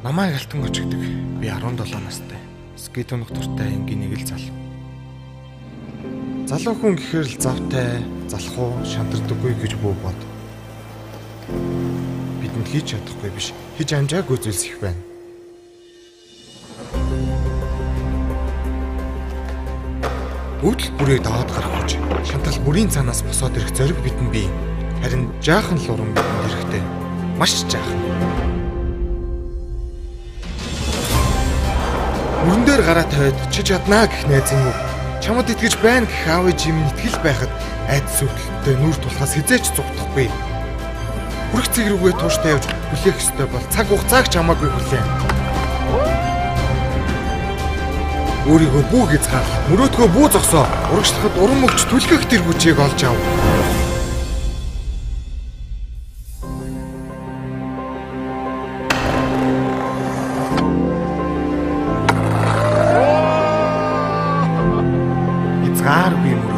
Намайг алтан очигдаг. Би 17 настай. Ски тунах дуртай энгийн нэг л залуу. Залуу хүн гэхээр л завтай, залхуу, шантардаггүй гэж бүү бод. Бидэнд хийж чадахгүй биш, хийж амжаагүй зүйлс их байна. Өвдөл бүрийг даваад гарах гэж шантарал бүрийн цаанаас босоод ирэх зориг бидэнд бий. Харин жаахан л уран бидэнд хэрэгтэй. Маш жаахан. Мөрөн дээр гараа тавиад чи чаднаа гэх найзын үг. Чамд итгэж байна гэх аав ээжийн итгэл байхад айдас өвдөлтөд нүүр тулахаас хизээч зүгтахгүй. Хүрх цэг рүүгээ тууштай явж хүлээх ёстой бол цаг хугацааг ч хамаагүй хүлээн. Өөрийгөө бүү хязгаар, мөрөөдгөө бүү зогсоо. Урагшлахад уран мөгч түлхэх тэр хүчийг олж ав. Хязгааргүй мөрөөд.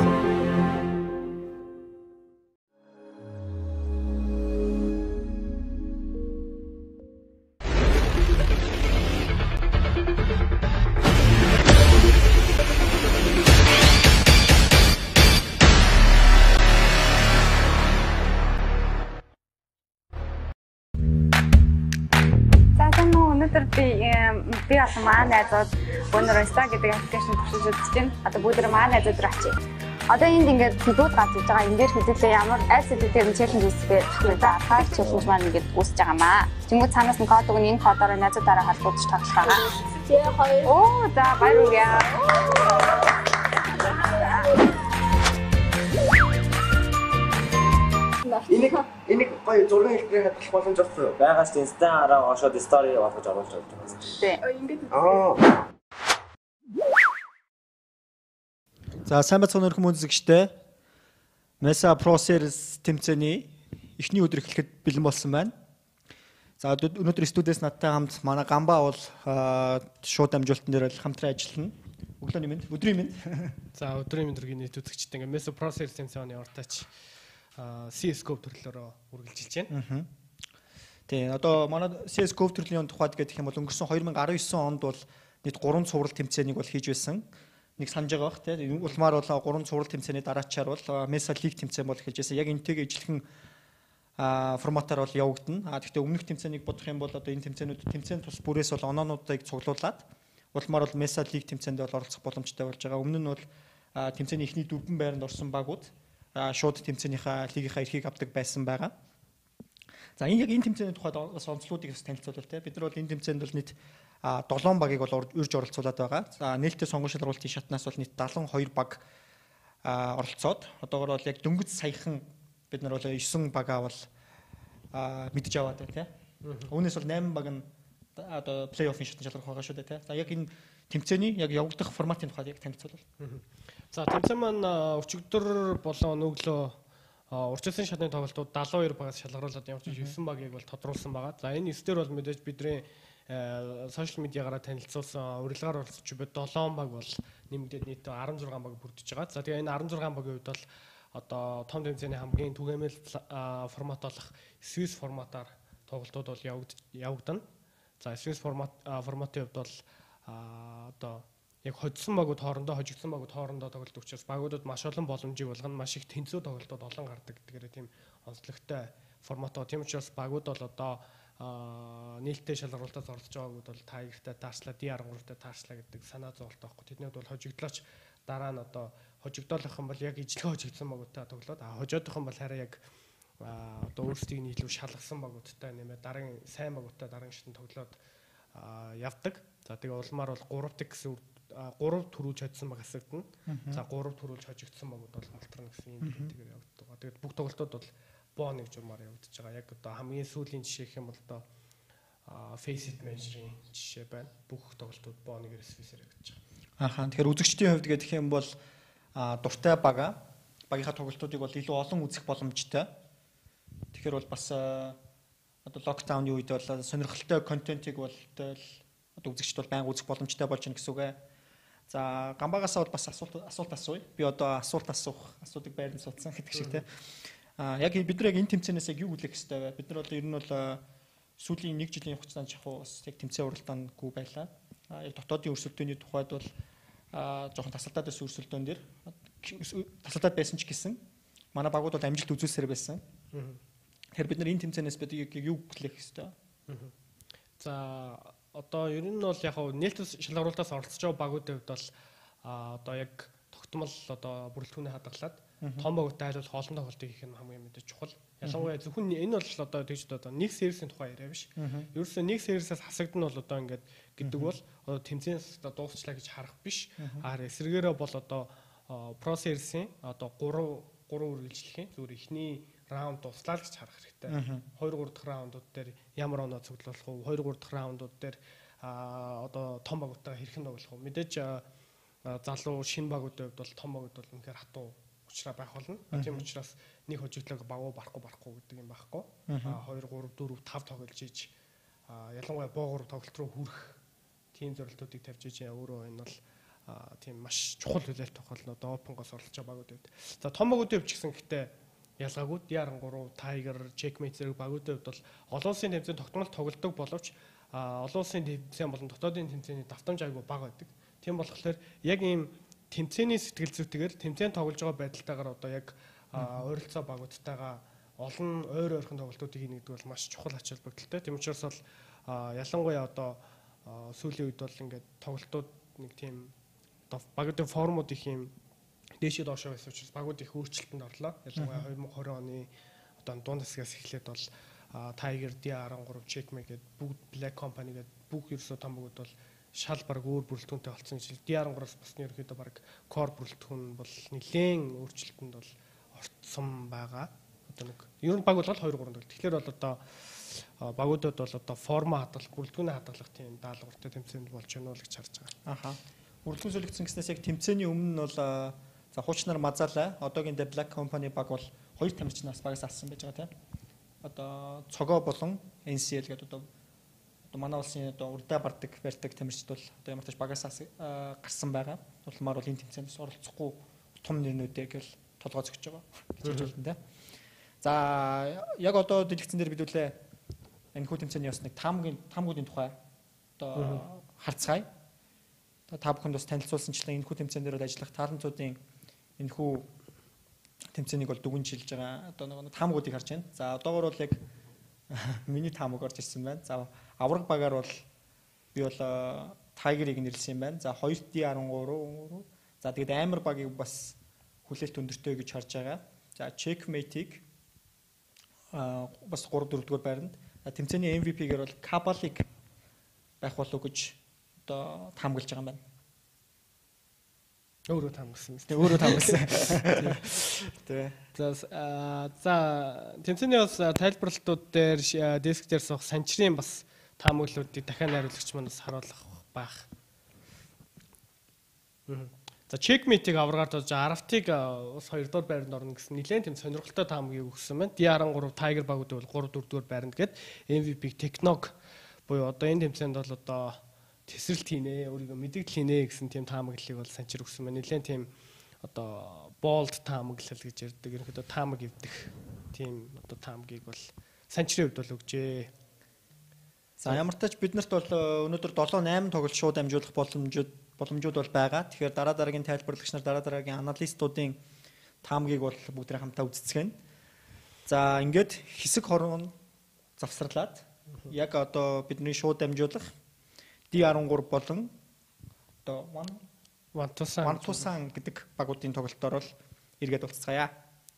Би бас маань найзууд өнөр Insta гэдэг аппликейшн туршиж үзэж байна. Одоо бүгд маань найзууд руу очие. Одоо энд ингээд хөдөлгөөд гарч иж байгаа. Энд дээр хэдүүлээ ямар аль сэдвээр челленж үүсгэх вэ? Хаар челленж маань ингээд үүсэж байгаа маа. Тэнгүүд цаанаас нь код өгнө, энэ кодоор найзуудаараа холбогдож тоглох байгаа. Тэгээ хоёр. Оо, за баярлалаа. Энийг гоё зургийн хэлбэрээр хадгалах боломж олсон юу? Байгаас Insta-аараа ошоод story болгож оруулж байгаа. Тий. За сайн бацхан өрхөн үзэгчтэй Mesa Pro Series тэмцээний эхний өдөр эхлэхэд бэлэн болсон байна. За өнөөдөр студиэс надтай хамт манай Гамба бол шууд амжилтан дээр хамтран ажиллана. Өглөөний мэнд, өдрийн мэнд. За өдрийн мэнд өргөний нийт үзэгчтэй ингээ Mesa Pro Series тэмцээний уртаач CS:GO төрлөөрөө үргэлжилж байна. Тэгээ одоо манай CS:GO төрлийн тухайд гэх юм бол өнгөрсөн 2019 онд бол нийт 3 цуврал тэмцээнийг бол хийж байсан. Нэг санаж байгаа бах тийм. Улмаар бол 3 цуврал тэмцээний дараачаар бол Mesa League тэмцээн бол хийж байсан. Яг энэтэйг ижилхэн форматаар бол явагдана. Гэхдээ өмнөх тэмцээнийг бодох юм бол одоо энэ тэмцээн тус бүрээс бол оноонуудыг цуглуулад улмаар бол Mesa League тэмцээнд бол оролцох боломжтой болж байгаа. Өмнө нь бол тэмцээний эхний дөрвөн байранд орсон багууд шууд тэмцээнийхээ лигийнхаа эрхийг авдаг байсан байгаа. За энэ яг энэ тэмцээний тухайд бас онцлогуудыг бас танилцуулбал те. Бид нар бол энэ тэмцээнд бол нийт 7 багийг бол урьж оролцуулаад байгаа. За нээлттэй сонгуульч шалралтын шатнаас бол нийт 72 баг оролцоод одоогоор бол яг дөнгөж саяхан бид нар бол 9 багаа бол мэдж аваад байна те. Үүнээс бол 8 баг нь одоо плей-оффын шатны шалрах байгаа шүү дээ те. За яг энэ тэмцээний яг явагдах форматын тухайд яг танилцуулбал. За тэмцээн маань өчигдөр болон өглөө урьдчилсан шатны тоглолтууд 72 багаас шалгаруулад явж 9 багийг бол тодруулсан байгаа. За энэ 9 дээр бол мэдээж бидний сошиал медиагаараа танилцуулсан урилгаар оролцож буй 7 баг бол нэмэгдээд нийт 16 баг бүрдэж байгаа. За тэгээ энэ 16 багийн хувьд бол одоо том тэмцээний хамгийн түгээмэл формат болох Swiss форматаар тоглолтууд бол явагдана. За Swiss форматын хувьд бол одоо яг хоцсон багууд хоорондоо хожигдсон багууд хоорондоо тоглолт учраас багуудад маш олон боломжийг болгоно, маш их тэнцүү тоглолтууд олон гардаг гэдгээр тийм онцлогтой формат байгаа. Тийм учраас багууд бол одоо нээлттэй шалгаруулалтаас оролцож байгаагууд бол Tiger-тай таарчлаа, D13-тай таарчлаа гэдэг санаа зовлт байхгүй. Тэднүүд бол хожигдлооч дараа нь одоо хожигдоолох юм бол яг ижлэг хожигдсон багуудтай тоглоод хожоодох юм бол хараа яг одоо өөрсдийг нь илүү шалгасан багуудтай нэмээд дараагийн сайн багуудтай дараагийн шатнд тоглоод явдаг. За тэгээ улмаар бол 3 гэсэн 3 төрүүлж хоцсон баг асагдана. За 3 төрүүлж хожигдсон багууд бол мултрна гэсэн юм хэлбэрээр явагддаг. Тэгээд бүх тоглолтууд бол бооны журмаар явагдаж байгаа. Яг одоо хамгийн сүүлийн жишээ гэх юм бол одоо Face It Measure-ийн жишээ байна. Бүх тоглолтууд бооныгээр спесээр явагдаж байгаа. Ахаа. Тэгэхээр үзэгчдийн хувьд гэх юм бол дуртай багийнхаа тоглолтуудыг бол илүү олон үзэх боломжтой. Тэгэхээр бол бас одоо локдауны үед бол сонирхолтой контентийг бол одоо үзэгчд бол байнга үзэх боломжтой болж байна гэсэн үг ээ. За Гамбагаас бол бас асуулт асууя. Би одоо асуудыг байранд суудсан гэдэг шиг те. Яг бид нар яг энэ тэмцээнээс яг юу хүлээх ёстой вэ? Бид нар бол ер нь бол сүүлийн 1 жилийн хугацаанд бас яг тэмцээн уралдаангүй байлаа. Яг дотоодын өрсөлдөөний тухайд бол жоохон тасалдаад байсан өрсөлдөөн дээр тасалдаад байсан ч гэсэн манай багууд бол амжилт үзүүлсээр байсан. Тэгэхээр бид нар энэ тэмцээнээс бид юу хүлээх ёстой? За одоо ер нь бол яг нээлттэй шалгаруулалтаас оролцож байгаа багуудын хувьд бол одоо яг тогтмол одоо бүрэлдэхүүнээ хадгалаад том багуудтай айлуулах олон тохиолдолд хийх нь хамгийн мэдээж чухал. Ялангуяа зөвхөн энэ бол одоо тэгж одоо нэг сервисийн тухай яриа биш. Ерөөсөө нэг сервисээс хасагдана бол одоо ингээд гэдэг бол одоо тэмцээнээс одоо дуусчлаа гэж харах биш. Эсвэргээрээ бол одоо про сервисийн одоо 3 үргэлжлэхийн зүгээр ихний раунд дуслаа л гэж харах хэрэгтэй. 2 3 дахь раундууд дээр ямар оноо цуглуулах вэ? 2 3 дахь раундууд дээр одоо том багуудтай хэрхэн тоглох вэ? Мэдээж залуу шинэ багуудын хувьд бол том багууд бол үнэхээр хатуу учраа байх болно. Тийм учраас нэг хожигдлог багуу барахгүй гэдэг юм байхгүй. 2 3 4 5 тоглож иж ялангуяа боогоор тоглолт руу хүрэх тийм зорилтуудыг тавьж иж өөрөө энэ бол тийм маш чухал хүлээлт тохиолно одоо опенгоос оролцож байгаа багуудад. За том багуудын хувьд ч гэсэн гэхдээ ялгаагүй DR3, Tiger, Checkmate зэрэг багуудын хувьд бол олон улсын тэмцээнд тогтмол тоглодог боловч олон улсын тэмцээн болон дотоодын тэмцээний давтамж айгүй бага байдаг. Тийм болохоор яг ийм тэмцээний сэтгэл зүйтэйгээр тэмцээн тоглож байгаа байдалтайгаар одоо яг ойролцоо багуудтайгаа олон ойр ойрхон тоглолтуудыг хийнэ гэдэг бол маш чухал ач холбогдолтой. Тийм учраас бол ялангуяа одоо сүүлийн үед бол ингээд тоглолтууд нэг тийм одоо багуудын формууд их юм дээшээ доошоо байсан учраас багууд их өөрчлөлтөнд орлоо. Ялангуяа 2020 оны одоо дунд хэсгээс эхлээд бол Tiger, DR13, Checkmate гэдэг бүгд Black Company гэдэг бүх ерөөсөө том багууд бол шал баг өөр бүрэлдэхүүнтэй болсон гэж. DR13-аас бас ерөөхдөө баг core бүрэлдэхүүн бол нэлээд өөрчлөлтөнд бол орцсон байгаа. Одоо нэг ер нь баг бол 2 3 төл. Тэгэхээр бол одоо багуудад бол одоо форма хадгалах, бүрэлдэхүүнээ хадгалах тийм даалгавартай тэмцээн болж байна уу гэж харж байгаа. Бүрэлдэхүүн солигдсон гэснээс яг тэмцээний өмнө нь бол за хуучнаар Мазала, одоогийн The Black Company баг бол 2 тамирчнаас багаас алсан байж байгаа тийм. Одоо цогоо болон NCL гэдэг одоо манай улсын одоо урдаа бардаг барьдаг тамирчид бол одоо ямар ч тач багаас гарсан байгаа. Улмаар бол энэ тэмцээнд оролцохгүй том нэрнүүдээ гэл толгой зөгж байгаа гэж хэлж байна тийм. За яг одоо дэлгэцэн дээр бидүүлээ энэ хүү тэмцээний бас нэг таамгуудын тухай одоо харцгаая. Та бүхэнд бас танилцуулсанчлан энэ хүү тэмцээн дээр бол ажиллах талантуудын энэ хүү тэмцээнийг бол дүгнжilж байгаа одоо нэг таамгуудыг харж байна. За одоогоор бол яг миний таамаг орж ирсэн байна. За авраг багаар бол би бол Tiger-ыг нэрлсэн юм байна. За 2D13. За тэгээд амар багийг бас хүлээлт өндөртэй гэж харж байгаа. За Checkmate-ийг бас 3 4 дугаар байранд. Тэмцээний MVP-гээр бол Kabal-ыг байх болов гэж одоо таамаглаж байгаа юм байна. Өөрөө таамагласан. Тэ өөрөө таамагласан. Тэ. За тэмцээний бас тайлбарлалтууд дээр диск дээр суух санчрын бас таамаглалуудыг дахиад найруулагч манаас харуулах байх. За Checkmate-ийг аврагаар дож RFT-г бас 2 дугаар байранд орно гэсэн нэлээд тийм сонирхолтой таамагийг өгсөн байна. DR13 Tiger багуудыг бол 3 4 дугаар байранд гээд MVP-г Technog буюу одоо энэ тэмцээнд бол одоо тесрэлт хийнэ, өөрийгөө мэдэгдэл хийнэ гэсэн тийм таамаглалыг бол санчир өгсөн байна. Нэлээд тийм одоо bold таамаглал гэж ярьдаг. Ерөнхийдөө таамаг эвдэх тийм одоо таамгийг бол санчрын хувьд бол өгжээ. За ямар ч тач биднэрт бол өнөөдөр 7 8 тоглолт шууд амжуулах боломжууд бол байгаа. Тэгэхээр дараа дараагийн тайлбарлагч нар дараа дараагийн аналистуудын таамгийг бол бүгдээ хамтаа үздэцгэн. За ингээд хэсэг хорон завсарлаад яг одоо бидний шууд амжуулах D13 болон одоо One Tucson гэдэг багуудын тоглолтоор бол эргээд уулзцаая.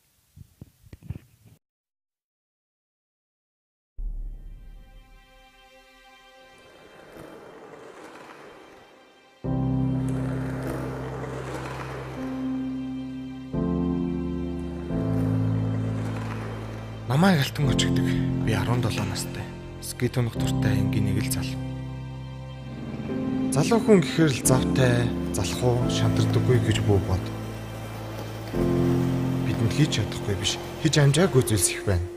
Намайг алтан гочигдэг. Би 17 настай. Скит унах дуртай энгийн нэг л залуу. Залуу хүн гэхэр л завтай, залхуу, шантардаггүй гэж бүү бод. Бидэнд хийж чадахгүй биш, хийж амжаагүй зүйлс их байна.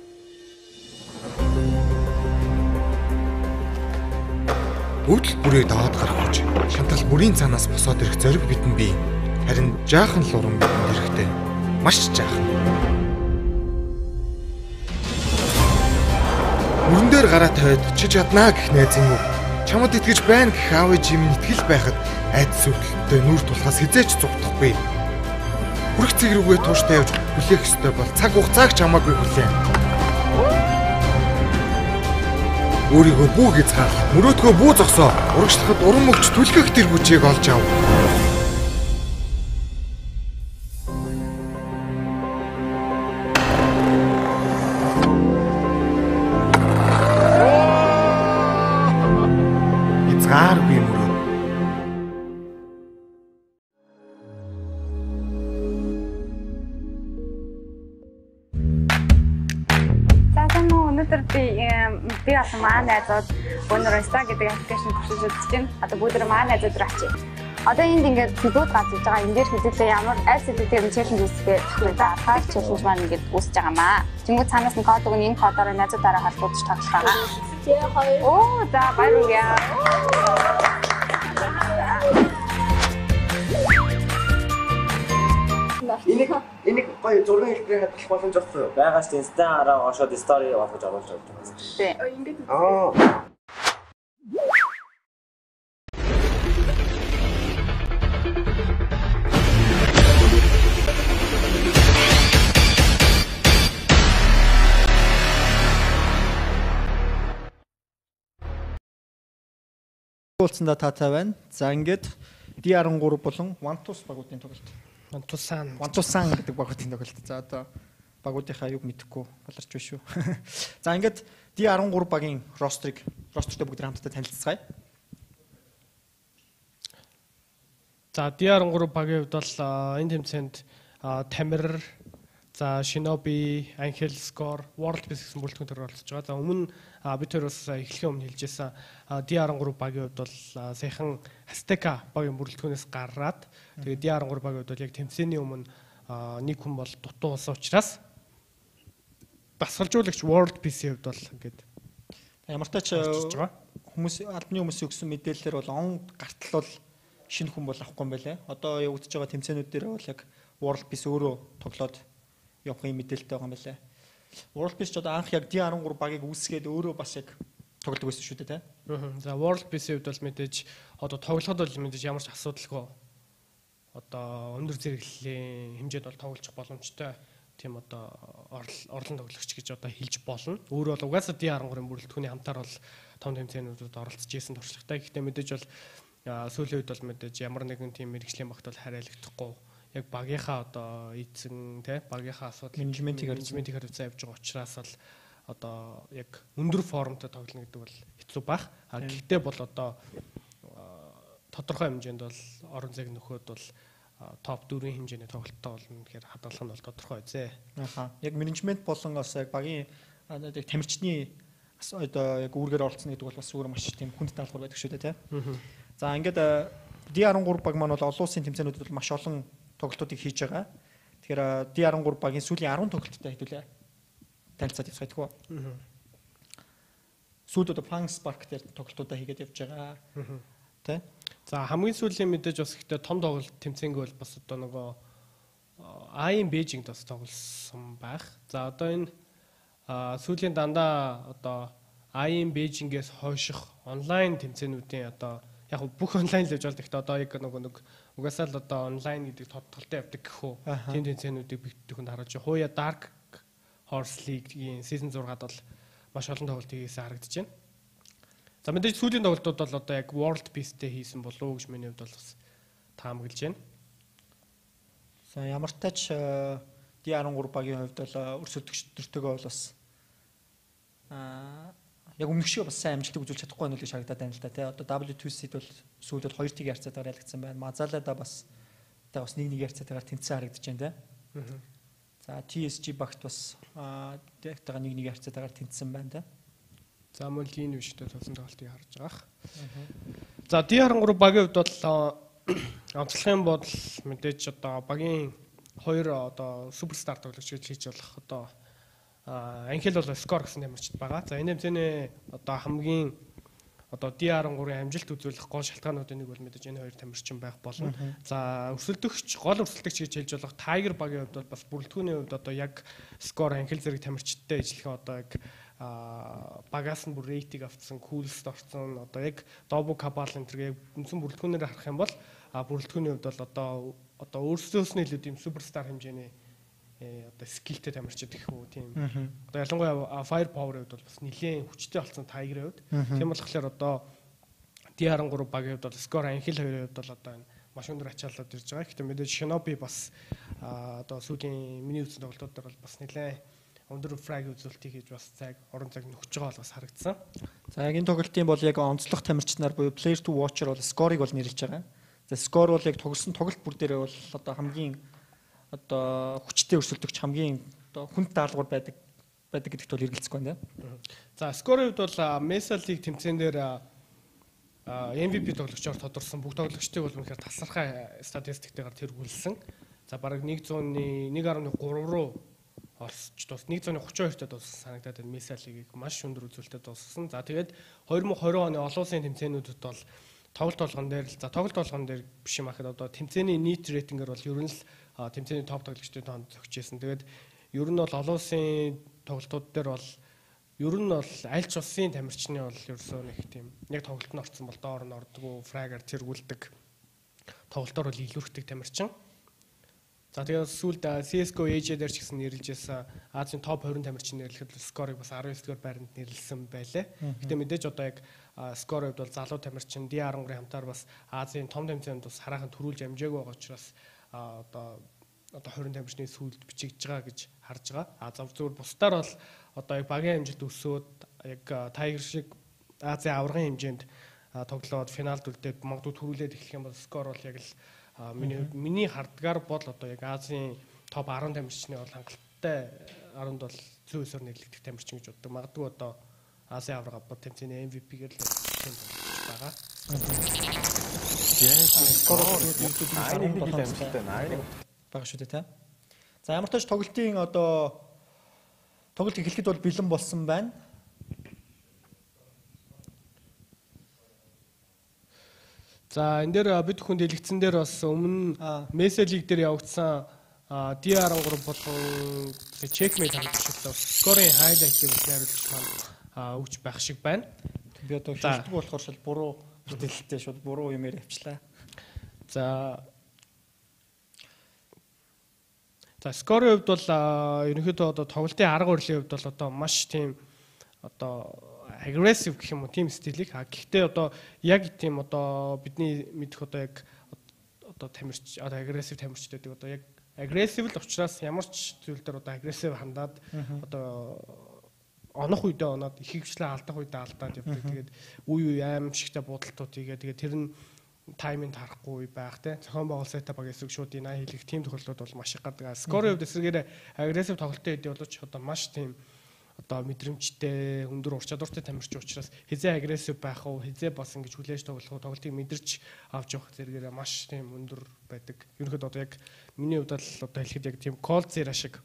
Өвдөл бүрийг даваад гарах гэж шантарал бүрийн цаанаас босоод ирэх зориг бидэнд бий. Харин жаахан л уран бидэнд хэрэгтэй. Маш жаахан. Мөрөн дээр гараа тавиад чи чаднаа гэх найзын үг. Чамд итгэж байна гэх аав ээжийн минь итгэл байхад айдас үргэлжтэй нүур тулахаас хизээч зүгтахгүй. Хүрх цэг рүүгээ тууштай явж хүлээх ёстой бол цаг хугацааг чамаагүй хүлээн. Өөрийгөө бүү хязгаар, мөрөөдгөө бүү зогсоо. Урагшлахад уран мөгч түлхэх тэр хүчийг олж ав. Хязгааргүй мөрөөд. Өнөөдөр би болсон маань найзууд өнөөдөр Insta гэдэг аппликейшн туршиж үзэж байна. Одоо бүгд маань найзууд руу очие. Одоо энд ингээд видеод гарч иж байгаа. Энд дээр хэдүүлээ ямар аль сэдвээр челленж үүсгэх гэх юм да. Файв челленж маань ингээд үүсэж байгаа маа. Тэнгүүд цаанаас нь код өгөн энэ кодоор найзуудаараа холбогдож тоглох байгаа. Оо за баярлалаа. Энийг гоё зургийн хэлбэрээр хадгалах боломж олсон. Байгаа шүү дээ. Инстаграмаараа ошоод стори болгож оруулж байгаа. Тий. Ингээд Уулзсандаа таатай байна. За ингээд D13 болон One-Tooth багуудын тоглолт. One-Tooth-сан гэдэг багуудын тоглолт. За одоо багуудынхаа юг мэдэхгүй болорч биш шүү. За ингээд D13 багийн ростертой бүгд хамтдаа танилццгаая. За D13 багийн хувьд бол энэ тэмцээнд Тамир, за Shinobi, Angel Score, World Peace гэсэн бүрэлдэхүүн төр оролцож байгаа. За өмнө бид хоёр бас эхлэхийн өмнө хэлжсэн D13 багийн хувьд бол саяхан Azteca багийн бүрэлдэхүүнээс гараад тэгээд D13 багийн хувьд бол яг тэмцээний өмнө нэг хүн бол дутуу болсон учраас басгалжуулагч World Peace-ийн хувьд бол ингээд ямар ч хүмүүс албаны хүмүүсийн өгсөн мэдээлэлээр бол он гартал бол шинэ хүн бол авахгүй юм байлаа. Одоо явагдаж байгаа тэмцээнүүд дээр бол яг World Peace өөрөө тоглоод явахын мэдээлэлтэй байгаа юм байлаа. World Peace ч одоо анх яг D13 багийг үүсгээд өөрөө бас яг тоглодог байсан шүү дээ, тийм. За World Peace-ийн хувьд бол мэдээж одоо тоглоход бол мэдээж ямар ч асуудалгүй одоо өндөр зэрэглэлийн хэмжээнд бол тоглож боломжтой. Тийм одоо орлон тоглогч гэж одоо хэлж болно. Өөр бол угаасаа D13-ын бүрэлдэхүүний хамтаар бол том тэмцээнүүдэд оролцож исэн туршлагатай. Гэхдээ мэдээж бол сүүлийн үед бол мэдээж ямар нэгэн тийм мэрэгжлийн багт бол хариалагдахгүй. Яг багийнхаа одоо эзэн тий багийнхаа асуудал менежментийг хариуцсан явж байгаа учраас бол одоо яг өндөр формтой тоглоно гэдэг бол хэцүү байх. Гэхдээ бол одоо тодорхой хэмжээнд бол орон зайг нөхөд бол топ 4-ийн хэмжээний тоглолттой болно гэхээр хадгалах нь бол тодорхой зэ. Яг менежмент болон бас яг багийн яг тамирчны одоо яг үүргээр оролцсон гэдэг бол бас өөр маш тийм хүнд даалгавар байдаг шүү дээ, тийм. За ингээд D13 баг маань бол олон улсын тэмцээнүүдэд бол маш олон тоглолтуудыг хийж байгаа. Тэгэхээр D13 багийн сүүлийн 10 тоглолттой хэдүүлээ танилцаад явах гэдэг үү? Сүүлд одоо Fang Spark дээр тоглолтуудаа хийгээд явж байгаа. Тэ? За хамгийн сүүлийн мэдээж бас ихтэй том тоглолт тэмцээнгүй бол бас одоо нөгөө IM Beijing бас тоглосон байх. За одоо энэ сүүлийн дандаа одоо IM Beijing-ээс хойших онлайн тэмцээнүүдийн одоо яг бүх онлайн л явж байгаа. Гэхдээ одоо яг нэг угаасаа л одоо онлайн гэдэг тодтолтой явдаг гэхүү. Тийм тэмцээнүүдийг бигдэхэнд харуулж байгаа. Хууя Dark Horse League-ийн season 6-ад бол маш олон тоглолт хийгээсээ харагдаж байна. За мэдээж сүүлийн тоглолтууд бол одоо яг World Peace-тэй хийсэн болов уу гэж миний хувьд бол бас таамаглаж байна. За ямар ч тач D13 багийн хувьд бол өрсөлдөгч төртөөгөө бол бас яг өмнөх шиг бас сайн амжилт үзүүлж чадахгүй байна л гэж харагдаад байна л да тий. Одоо W2C-д бол сүүлд бол 2-1 ярцаатаар ялагдсан байна. Мазалада бас 1-1 ярцаатаар тэнцсэн харагдаж байна тий. За TSG багт бас тэгтэйгээ 1-1 ярцаатаар тэнцсэн байна тий. За мөн л энэ виштэй болсон тоглолтыг харж байгаа. За D13 багийн хувьд бол онцлогын бодол мэдээж одоо багийн хоёр одоо суперстар тоглогч гэж хийж болох одоо Angel бол Score гэсэн тамирчид байгаа. За энэ тэмцээний одоо хамгийн одоо D13-ын амжилт үзүүлэх гол шалтгаануудын нэг бол мэдээж энэ хоёр тамирчин байх болно. За өрсөлдөгч гол өрсөлдөгч гэж хэлж болох Tiger багийн хувьд бол бас бүрэлдэхүүний хувьд одоо яг Score Angel зэрэг тамирчидтай ажиллах одоо яг багаас нь бүр рейтинг авцсан, кулст орсон. Одоо яг Добо Кабал энэ төр яг үндсэн бүрэлдэхүүнээр харах юм бол бүрэлдэхүүний хувьд бол одоо өөрсдөөс нь илүү тийм суперстар хэмжээний одоо скиллтэй тамирчид гэх үү тийм. Одоо ялангуяа fire power-ын хувьд бол бас нэлээд хүчтэй болсон Tiger-ийн хувьд. Тийм болохоор одоо D13 багийн хувьд бол Score Anhil 2-ын хувьд бол одоо энэ маш өндөр ачааллууд ирж байгаа. Гэхдээ мэдээж Shinobi бас одоо сүүлийн миний үзсэн тоглолтууд дээр бол бас нэлээд өндөр фраг үзүүлэлтийг хийж бас орон цаг нөхөж байгаа бол бас харагдсан. За яг энэ тоглолтын бол яг онцлог тамирчнаар буюу player to watcher бол Score-ыг бол нэрлэж байгаа. За Score бол яг тоглосон тоглолт бүр дээрээ бол одоо хамгийн одоо хүчтэй өрсөлдөгч хамгийн одоо хүнд даалгавар байдаг гэдэгт бол эргэлзэхгүй байна. За Score-ийн хувьд бол Mesa League тэмцээн дээр MVP тоглогчоор тодорсон бүх тоглогчдыг бол үнэхээр тасархай статистиктээр тэргүүлсэн. За бараг 100-ны 1.3 руу орсч тус 132-т дууссан санагдаад байна. Mesa League-ийг маш өндөр үзүүлэлтэд дууссан. За тэгээд 2020 оны олон улсын тэмцээнүүдэд бол тоглолт болгон дээр биш юм ахад одоо тэмцээний нийт рейтингээр бол ер нь л тэмцээний топ тоглогчдын тоонд зогсчихсэн. Тэгээд ер нь бол олон улсын тоглолтууд дээр бол ер нь бол аль ч улсын тамирчны бол ерөөсөө нэг тийм яг тоглолт нь орсон бол доор нь ордгоо фрагер тэргүүлдэг тоглолтоор бол илүүрхдэг тамирчин. За тэгээд сүүлд CS:GO AJ дээр ч гэсэн нэрлэжсэн Азийн топ 20 тамирчин нэрлэхэд Score-ыг бас 19-р байранд нэрлсэн байлээ. Гэтэ мэдээж одоо яг Score-д бол залуу тамирчин D13-ийн хамтаар бас Азийн том тэмцээнд бас хараахан төрүүлж амжаагүй байгаа учраас одоо 20 тамирчны сүүлд бичигдэж байгаа гэж харж байгаа. Зөвхөн бусдаар бол одоо яг багийн хэмжээнд өсөөд яг Tiger шиг Азийн аваргын хэмжээнд тоглоод финалд үлдээд магадгүй төрүүлээд эхлэх юм бол Score бол яг л миний хардгаар бол одоо яг Азийн топ 10 тамирчны бол хангалттай 10-д бол зүүн өсөр нэрлэгдэх тамирчин гэж боддог. Магадгүй одоо Азийн авраг бод тэмцээний MVP-гээр л байгаа. Бага шүү дээ. За ямар ч тач тоглолтын одоо тоглолт эхлэхэд бол бэлэн болсон байна. За энэ дээр бид хүн дэлгэцэн дээр бас өмнө Mesa League дээр явагдсан D13 болон checkmate хамтлагчлаа Score-ийн highlight-ыг найруулагч маань өгч байх шиг байна. Би одоо хэлдэг болохоор шал буруу хэлтэлтэй шууд буруу юм явчлаа. За Score-ийн хувьд бол ерөнхийдөө одоо тоглолтын арга барилын хувьд бол одоо маш тийм одоо aggressive гэх юм уу тийм стилийг гэхдээ одоо яг тийм одоо бидний мэдэх одоо яг одоо тамирч одоо aggressive тамирчдад одоо яг aggressive л учраас ямар ч зүйл дээр одоо aggressive хандаад одоо онох үедээ оноод их хвчлээ алдах үедээ алдаад явдаг. Тэгээд үе аимшигтай буудалтууд хийгээ тэгээд тэр нь тайминг харахгүй байх те зохион байгуулалт сетап баг эсрэг шууд инаа хийх тийм тохиолдлууд бол маш их гардаг. Score-ийн хувьд эсрэгээр aggressive тоглолтын хэдий боловч одоо маш тийм одоо мэдрэмжтэй өндөр ур чадвартай тамирч учраас хизээ агрессив байх уу хизээ бас ингэж хүлээж тоглох тоглолтыг мэдэрч авч явах зэрэгээрээ маш тийм өндөр байдаг. Ерөнхийдөө одоо яг миний хувьд л одоо хэлэхэд яг тийм Coldzera шиг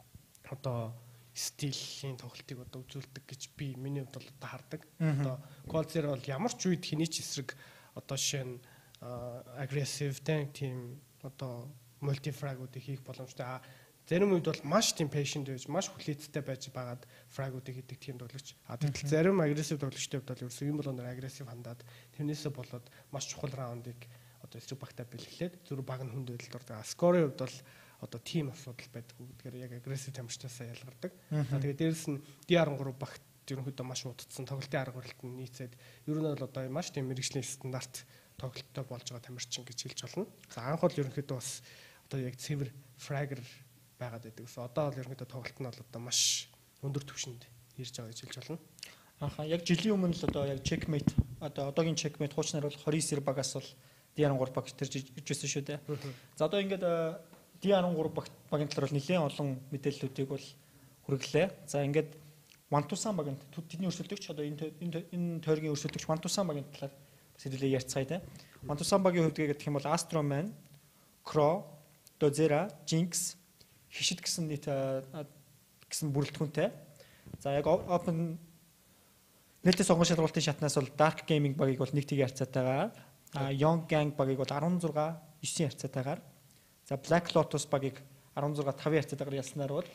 одоо стилийн тоглолтыг одоо үзүүлдэг гэж би миний хувьд бол одоо хардаг. Одоо Coldzera бол ямар ч үед хэний ч эсрэг одоо жишээ нь агрессив тийм одоо мультифрагуудыг хийх боломжтой. Зарим үед бол маш тийм patient байж, маш хүлээцтэй байж байгаад фрагуудыг хийдэг тийм тоглогч. Тэгтэл зарим агрессив тоглогчтой хувьд бол ерөөсөө юм бол агрессив хандаад тэрнээсээ болоод маш чухал раундыг одоо эсрэг багтаа бэлгэлээд зүрх баг нь хүнд байдалд ордог. Score-ийн хувьд бол одоо тим асуудал байдаг. Тэгэхээр яг агрессив тамирчтаасаа ялгардаг. Тэгээд дээрэс нь D13 багт ерөнхийдөө маш удацсан тоглолтын арга барилт нь нийцээд ер нь бол одоо маш тийм мэргэжлийн стандарт тоглолттой болж байгаа тамирчин гэж хэлж болно. За анх бол ерөнхийдөө бас одоо яг цэвэр фрагер байгаад байдаг. Одоо бол ерөнхийдөө тоглолт нь бол одоо маш өндөр түвшинд ирж байгаа гэж хэлж болно. Яг жилийн өмнө л одоо яг checkmate одоо одоогийн checkmate хуучнаар бол 29 багаас бол D13 баг төрж иржсэн шүү дээ. За одоо ингээд D13 багийн талаар бол нэлээд олон мэдээллүүдийг бол хүргэлээ. За ингээд Вантусан багийн тэдний өрсөлдөгч одоо энэ тойргийн өрсөлдөгч Вантусан багийн талаар бас хэлээ ярьцгаая те. Вантусан багийн хувьд гэх юм бол Astroman, Crow, Dozera, Jinx хишид гэсэн нийт гэсэн бүрэлдэхүүнтэй. За яг open нээлттэй сонгон шалгуулалтын шатнаас бол Dark Gaming багийг бол 1-1 харьцаатайгаар, Young Gang багийг бол 16-9 харьцаатайгаар, за Black Lotus багийг 16-5 харьцаатайгаар ялснаар бол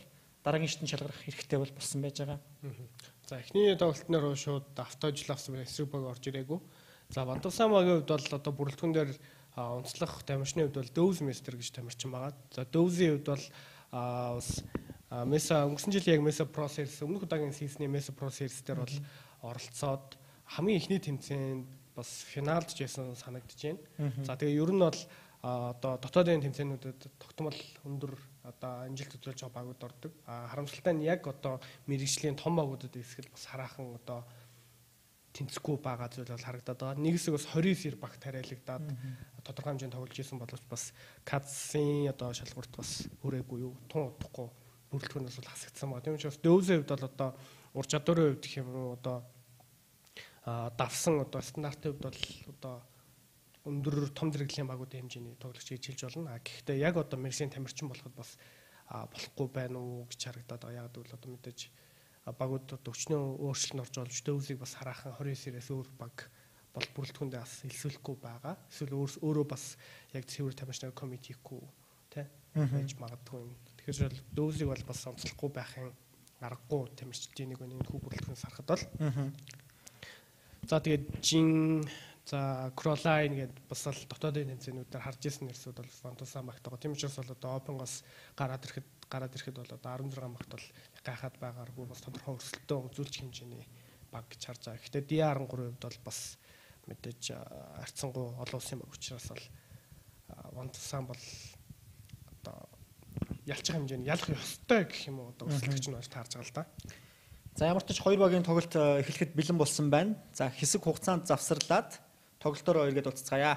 дараагийн шатнд шалгарах хэрэгтэй бол болсон байж байгаа. За эхний тоглолтноор шууд автожил авсан эсрэг баг орж ирээгүй. За Вантусамагийн хувьд бол одоо бүрэлдэхүүн дээр онцлох тамирчны хувьд бол Dozmeister гэж тамирчин байгаа. За Dozийн хувьд бол бас Mesa өнгөрсөн жил яг Mesa Pro Series өмнөх удаагийн сизний Mesa Pro Series дээр бол оролцоод хамгийн ихний тэмцээнд бас финалд жисэн санагдаж байна. За тэгээ ер нь бол одоо дотоодын тэмцээнүүдэд тогтмол өндөр одоо амжилт үзүүлж байгаа багууд ордог. Харамсалтай нь яг одоо мэргэжлийн том багуудад хэсгэл бас хараахан одоо тэнцэхгүй байгаа зүйл бол харагдаад байгаа. Нэг хэсэг бас 29 баг тариалагдаад тодорхой хэмжээнд тоглож исэн боловч бас Кадсын одоо шалгуурт бас хүрээгүй юу, тун удахгүй бүрэлдэхүүнээс бол хасагдсан байгаа. Тийм учраас Dozийн хувьд бол одоо ур чадварын хувьд гэх юм уу одоо давсан одоо стандартын хувьд бол одоо өндөр том зэрэглэлийн багуудын хэмжээний тоглогч гэж хэлж болно. Гэхдээ яг одоо мэргэжлийн тамирчин болоход бас болохгүй байна уу гэж харагдаад байгаа. Яг гэвэл одоо мэдээж багууд өчнөө өөрчлөлт орж олж Dozийг бас хараахан 29-ээс өөр баг бол бүрэлдэхүүндээ бас илсүүлэхгүй байгаа. Эсвэл өөрөө бас яг цэвэр тамирчны комитихгүй тий байж магадгүй юм. Тэгэхээр Dozийг бол бас онцлохгүй байхын аргагүй тамирчдын нэг өнөө хүү бүрэлдэхүүнээс харахад бол за тэгээд Jin за Crowline гэдэг бас л дотоодын тэмцээнүүдээр харж ирсэн нэрсүүд бол Вантусамагт байгаа. Тийм учраас бол одоо Open-гоос гараад ирэхэд бол одоо 16 магт бол гайхаад байгааргүй бас тодорхой өрсөлдөө үзүүлчих хэмжээний баг гэж харж байгаа. Гэхдээ DR13 хувьд бол бас мэдээж арцсангуу олон улсын баг учраас бол Вантусам бол одоо ялчих хэмжээний ялах ёстой гэх юм уу одоо өрсөлдөгч нь болж таарж байгаа л да. За ямар ч тач хоёр багийн тоглолт эхлэхэд бэлэн болсон байна. За хэсэг хугацаанд завсарлаад тоглолтоор эргээд уулзцгаая.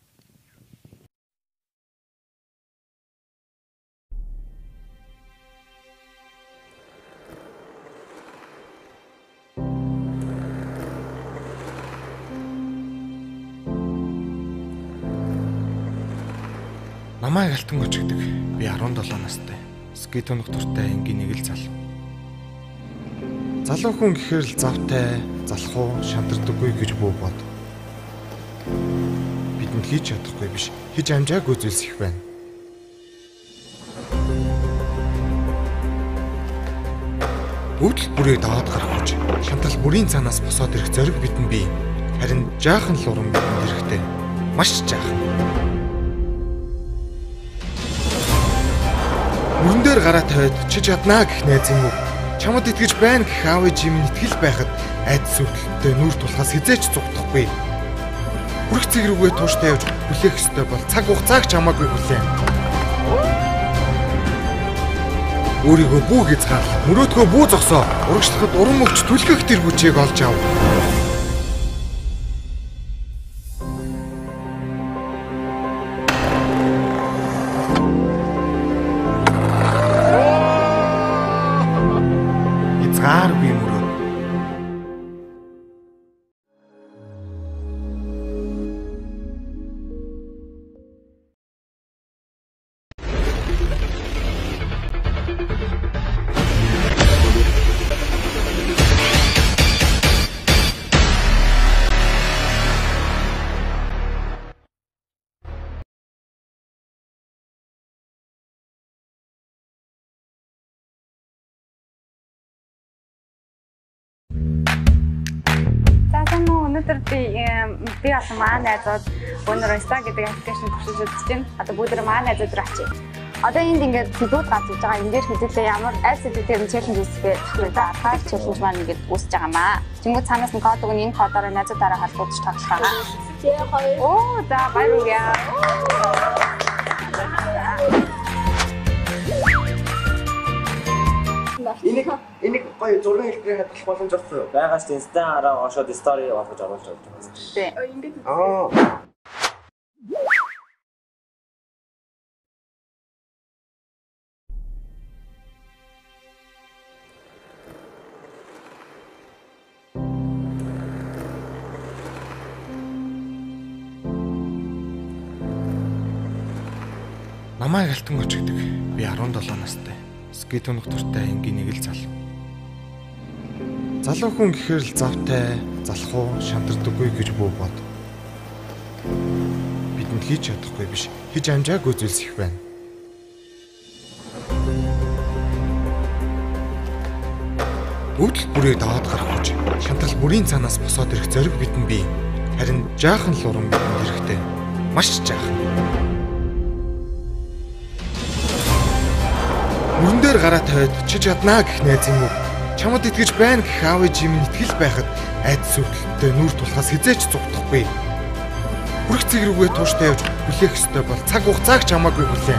Намайг алтан гоч гэдэг. Би 17 настай. Скейт унах дуртай энгийн нэг л залуу. Залуу хүн гэхээр л завтай, залхуу, шантардаггүй гэж бүү бод. Бидэнд хийж чадахгүй биш, хийж амжаагүй зүйлс их байна. Өвдөл бүрийг даваад гарах гэж, шантрал бүрийн цаанаас босоод ирэх зориг бидэнд бий. Харин жаахан л уран бидэнд хэрэгтэй. Маш жаахан. Мөрөн дээр гараа тавиад чи чаднаа гэх найз юм уу? Чамд итгэж байна гэх аав ээжийн итгэл байхад айдас өвдөлтөд нүүр тулахаас хизээч зүгтахгүй. Бүрх цэг рүүгээ тууштай явж хүлээх ёстой бол цаг хугацааг чамаагүй хүлээн. Өөрийгөө бүү хязгаарлах, мөрөөдгөө бүү зогсоо, урагшлахад уран мөвч түлхэх тэр хүчийг олж ав. Өнөөдөр би олон маа найзууд өнөөдөр Insta гэдэг аппликейшн туршиж үзэж байна. Одоо бүгд маа найзууд руу очие. Одоо энд ингээд сэдвүүд гарч иж байгаа. Эндээр хэдүүлээ ямар аль сэдвээр нь челленж үүсгэх вэ? Файл челленж маань ингээд үүсэж байгаа маа. Тэнгүүд цаанаас нь код өгнө, энэ кодоор найзуудаараа холбогдож тоглох байгаа. Оо, за баярлалаа. Энийг гоё зургийн хэлбэрээр хадгалах боломж олсон юу? Байгаас Insta-аараа ошоод story болгож оруулж байгаа. Тий. Ингээд Намайг алтан гоч гэдэг. Би 17 настай. Скейт унах дуртай энгийн нэг л залуу. Залуу хүн гэхээр л завтай, залхуу, шантардаггүй гэж бүү бод. Бидэнд хийж чадахгүй биш, хийж амжаагүй зүйлс их байна. өвдөл бүрээ даваад гарах гэж шантрал бүрийн цаанаас босоод ирэх зориг бидэн бий. Харин жаахан л уран бидэнд хэрэгтэй. Маш жаахан. Мөрөн дээр гараа тавиад чи чаднаа гэх найзын үг. Чамд итгэж байна гэх аав ээжийн минь итгэл байхад айдас өвдөлтөд нүүр тулахаас хизээч зүгтахгүй. Хүрх цэг рүүгээ тууштай явж хүлээх ёстой бол цаг хугацааг чамаагүй хүлээн.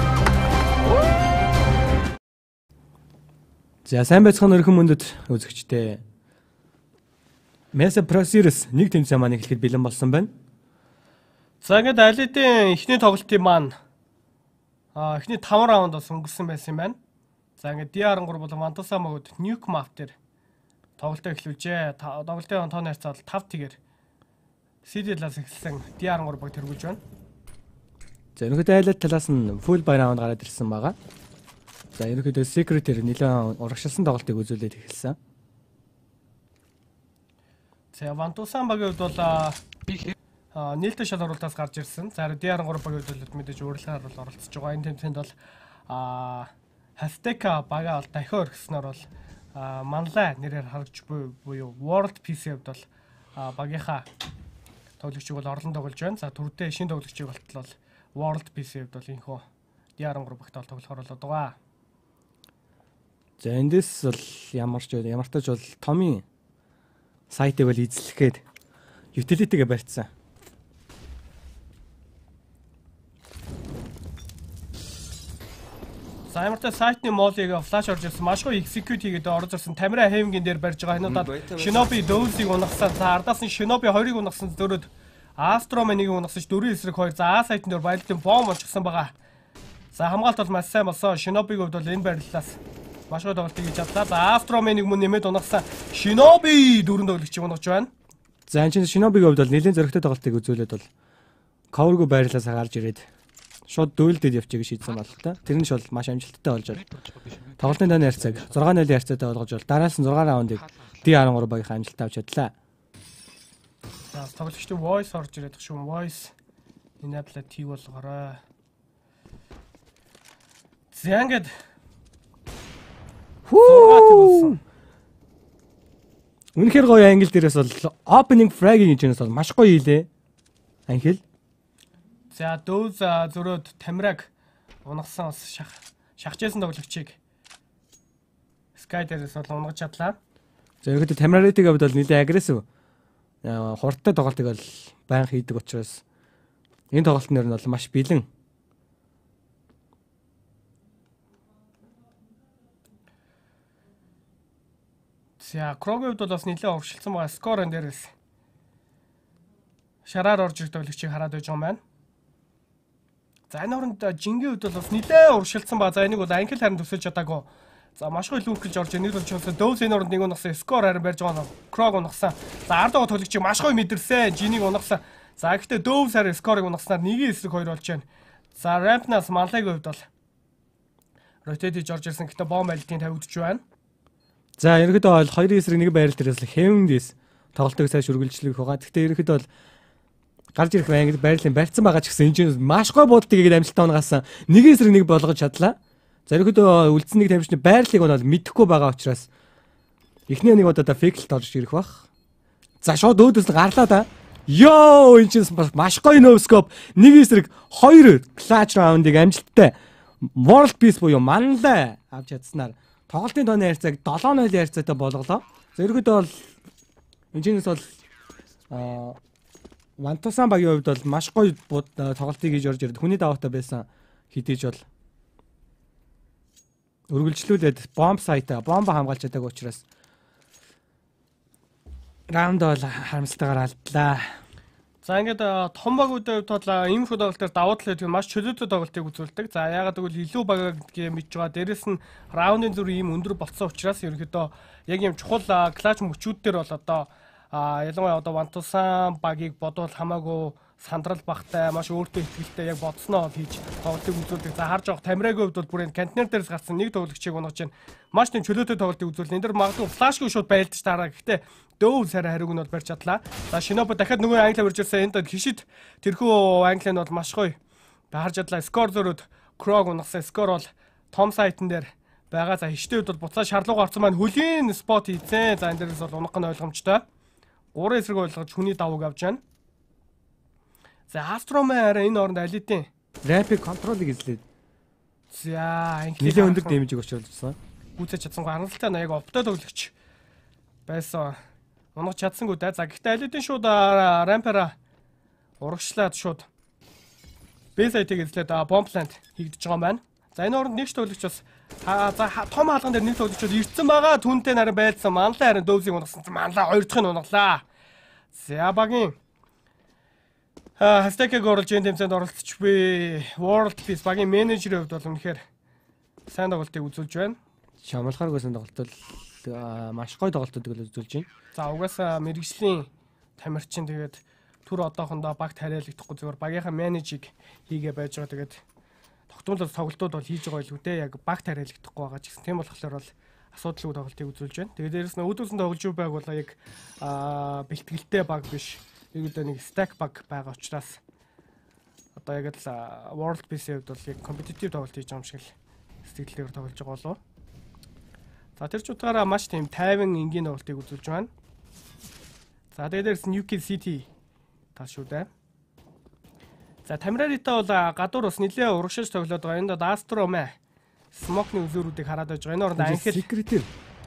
За сайн байцгаана өрхөн мөндөд үзэгчдээ. Mesa Procedures нэг тэмцээн маань эхлэхэд бэлэн болсон байна. За ингээд алидын эхний тоглолтын маань эхний 5 раундаас өнгөрсөн байсан юм байна. За ингээд D13 болон Вантуса мөгөд Nuke Map дээр тоглолтоо эхлүүлжээ. Тоглолтын тооны харьцаа бол 5-1-ээр CD-лаас эхэлсэн D13 баг тэргүүлж байна. За ерөнхийдөө айлд талаас нь full buy раунд гараад ирсэн байгаа. За ерөнхийдөө Secret-ээр нэлээд урагшилсан тоглолтыг үзүүлээд эхэлсэн. За Вантуса багийн хувьд бол нээлттэй шал оруулалтаас гарч ирсэн. За D13 багийн хувьд бол мэдээж урилгаар бол оролцож байгаа. Энэ тэмцээнд бол Azteca бага бол дахиад орхисноор бол Manlai нэрээр харагдж буюу World PC-д бол багийнхаа тоглогчийг бол орлон тоглож байна. За түрүүтэй шинэ тоглогчийг болтол World PC-д бол инхүү D13 багт бол тоглохоор болоод байгаа. За эндээс бол ямар ч бол Tommy сайтыг бол эзлэхэд utility-гээ барьсан. За ямартай сайтны молыг флаш орж ирсэн. Маш гоё execute хийгээд орж ирсэн. Тамира Хэмгийн дээр барьж байгаа. Энэ удаад Shinobi Dose-ыг унагсан. За ардаас нь Shinobi 2-ыг унагсан. Зөрөд Astro-ыг унагсан. 4 эсрэг 2. За А сайтн дээр баялтын бом олчихсан байгаа. За хамгаалт бол маш сайн болсон. Shinobi-г бол энэ бариллаас маш гоё тоглолт хийж чадлаа. За Astro-ыг мөн нэмээд унагсан. Shinobi 4 тоглогчийг унагч байна. За энэ чинь Shinobi-г бол нэлээд зөрөгтэй тоглолтыг үзүүлээд бол cover-г байрлалаас гарч ирээд шууд дүүлдэд явчих гэж шийдсэн байна л та. Тэр нь ч бол маш амжилттай болж байна. Тоглолтын тооны харьцааг 6-0 харьцаатай болгож бол дараас нь 6 раундыг D13 багийнхаа амжилттай авч чадлаа. За тоглогчдын voice орж ирээд шүү. Voice enable T болгоорой. За ингээд үнэхээр гоё англ дээрээс бол opening frag-ing гэж бас маш гоё хийлээ. Англ. За дөөз зөрөөд Тамираг унагсан бас шахажсэн тоглогчийг Sky дээрээс бол унгаж чадлаа. За ерөөдөө Тамирагтыг бол нэлээд агрессив хурдтай тоглолтыг бол байнга хийдэг учраас энэ тоглолтын нэр нь бол маш бэлэн. За Krogo-д бол бас нэлээд урагшилсан байгаа. Score-ын дээрээс шараар орж ирэх тоглогчийг хараад байж байгаа юм байна. За энэ хооронд Жингийн хувьд бол бас нэлээд урагшилсан ба. За энийг бол англи харин төсөөлж чадаагүй. За маш гоё лүүрхэлж орж нэг болж байгаа. Dose энэ хооронд нэг унагсан. Score харин барьж байгаа. Krog унагсан. За ард байгаа тоглогчийг маш гоё мэдэрсэн. Jinig унагсан. За гэхдээ Dose харин Score-ыг унагаснаар 1 эсрэг 2 болж байна. За Rampnаас Manlai-гийн хувьд бол rotate хийж орж ирсэн. Гэхдээ бом айлтын тавигдж байна. За ерөнхийдөө бол 2 эсрэг 1 байрал дээрээс л Heaven-дэс тоглолтыг сайш үргэлжлүүлэх байгаа. Гэхдээ ерөнхийдөө бол гарч ирэх байнгын байрлалын барьсан байгаа ч гэсэн энэ маш гой буудалтыг игээд амжилттай унагаасан. 1 эсрэг 1 болгож чадлаа. За ерөнхийдөө үлдсэн нэг тамирчны байрлалыг бол мэдэхгүй байгаа учраас эхний нэг удаа фейклт орж ирэх бах. За шууд өөдөөс нь гарлаа да. Йоо энэ чинь маш гоё новскоп 1 эсрэг 2 clutch round-ыг амжилттай World Peace буюу Manlai авч чадсанаар тоглолтын тооны харьцааг 7-0 харьцаатай болголоо. За ерөнхийдөө бол энэ чинээс бол Вантусан багийн хувьд бол маш гоё тоглолтыг хийж орж ирээд хүний даваатай байсан хидээж бол үргэлжлүүлээд бомб сайтаа бомба хамгаалж чадаагүй учраас раунд бол харамсалтайгаар алдлаа. За ингээд том багуудын хувьд бол ийм их тоглолтоор давуу тал гэдэг нь маш чөлөөтэй тоглолтыг үзүүлдэг. За яагаад гэвэл илүү баг гэдгийг мэдж байгаа. Дээрэс нь раундын зүр ийм өндөр болцсон учраас ерөнхийдөө яг ийм чухал клатч мөчүүд дээр бол одоо ялангуяа одоо Вантусан багийг бодвол хамаагүй сандрал багтай маш өөртөө ихтэй яг бодсноо хийж тоглолтыг үзүүлдэг. За харж байгаа Тамирагийн хувьд бол бүр энэ контейнер дээрээс гарсан нэг тоглогчийг унгаж байна. Маш тийм чөлөөтэй тоглолтыг үзүүлнэ. Энэ дэр магадгүй флашгүй шууд байлдаж таараа. Гэхдээ дөөв сарай хариуг нь бол барьж чадлаа. За Shinobi дахиад нөгөө англи барьж ирсэн. Энд хишид тэрхүү англи нь бол маш гоё харж чадлаа. Скор зөрөд Krog унагсан. Скор бол том сайтн дээр байгаа. За хиштэй үед бол буцаа шарлууга орсон маань хөлийн спот хийцэн. За энэ дээрээс бол унах нь ойлгомжтой. 3 эсрэг ойлгож хүний давууг авч байна. За Астромэ арай энэ оронд алидын Rapid control-ыг эзлээд. за Нилээ өндөр дэмжиг очруулсан. гүйцэж чадсангүй харамсалтай нь яг оптоо тоглогч байсан. Унах чадсангүй да. За гэхдээ алидын шууд рампера урагшлаад шууд бэсайтыг эзлээд бомпланд хийгдэж байгаа юм байна. За энэ оронд нэг тоглогч бас том хаалган дээр нэг тоглогч ирсэн байгаа. Түнтэй нарийн байлсан. Манлаа харин дөвсийг унагсан. Манлаа хоёр дахь нь унаглаа. За багийн Хастекэг оруулж энэ тэмцээнд оролцож би World Peace багийн менежерийн хувьд бол үнэхээр сайн тоглолтыг үзүүлж байна. Шамлахааргүй сайн тоглолт маш гоё тоглолтуудыг үзүүлж байна. За угаасаа мэрэгжлийн тамирчин тэгээд түр одоохондоо багт хариалагдахгүй зүгээр багийнхаа менежийг хийгээ байж байгаа. Тэгээд тогтмол тоглолтууд бол хийж байгаа илүү дээ. Яг багт хариалагдахгүй байгаа ч гэсэн тийм болохоор бол асуудалгүй тоглолтыг үзүүлж байна. Тэгээд дээрэс нь үүдүүлсэн тоглож юу байг бол яг бэлтгэлтэй баг биш. Нэг stack баг байгаа учраас одоо яг л World Peace-ийн хувьд бол яг competitive тоглолт хийж байгаа юм шиг л сэтгэлээр тоглож байгаа болов. За тэр ч утгаараа маш тийм тайван энгийн тоглолтыг үзүүлж байна. За тэгээд дээрс Nuke City тал шүү дээ. За Тамирарита бол гадуур бас нэлээ урагшиж тоглоод байгаа. Энд Astromэ Smoke-ны үзүүрүүдийг хараад байж байгаа. Энэ оронд анхэл Secret-ээр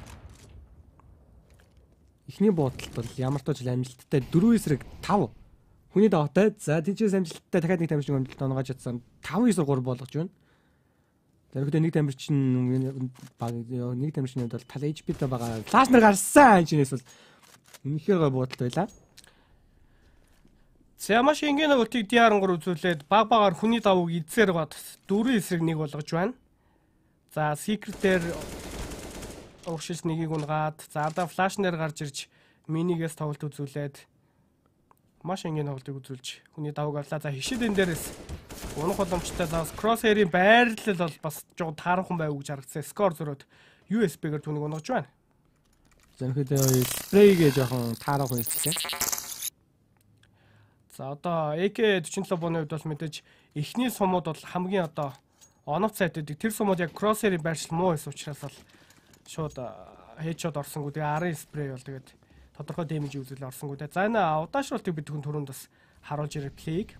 эхний буудалд бол ямар ч ажил амжилттай 4 эсрэг 5 хүний даваатай. За тийчээс амжилттай дахиад нэг тамирчин амжилт оноогож чадсан 5 эсрэг 3 болгож байна. Тэрхүү нэг тамирчин баг нэг тамирчны хувьд бол тал HP-тэй байгаа. Флаш нар гарсан чинээс бол үнэхээр гой буудалт байлаа. За маш энгийн тоглолтыг DR3 үзүүлээд баг багаар хүний давууг эзсээр гоод 4 эсрэг 1 болгож байна. За Secret-ээр урагшилс нэгийг унгаад заадаа флашнер гарч ирж минигээс тоглолт үзүүлээд маш энгийн тоглолтыг үзүүлж хүний давууг авлаа. За хишид энэ дээрээс унах боломжтой. За Crosshair-ийн байрлал бол бас жоо таархан байв гэж харагдсан. Скор зөрөөд USB-гээр түүнийг унгаж байна. Зөвхөн спрейгээ жоохон таарах хийчихсэн. За одоо AK47 бууны хувьд бол мэдээж эхний сумууд бол хамгийн одоо онов цайтдаг. Тэр сумууд яг Crosshair-ийн байршил муу байсан учраас бол шууд headshot орсонгүй. Тэгээ арын спрей бол тэгээд тодорхой дэмэж үзүүлээ орсонгүй. За энэ удаашруултыг бид түрүүнд бас харуулж ирэх плейг.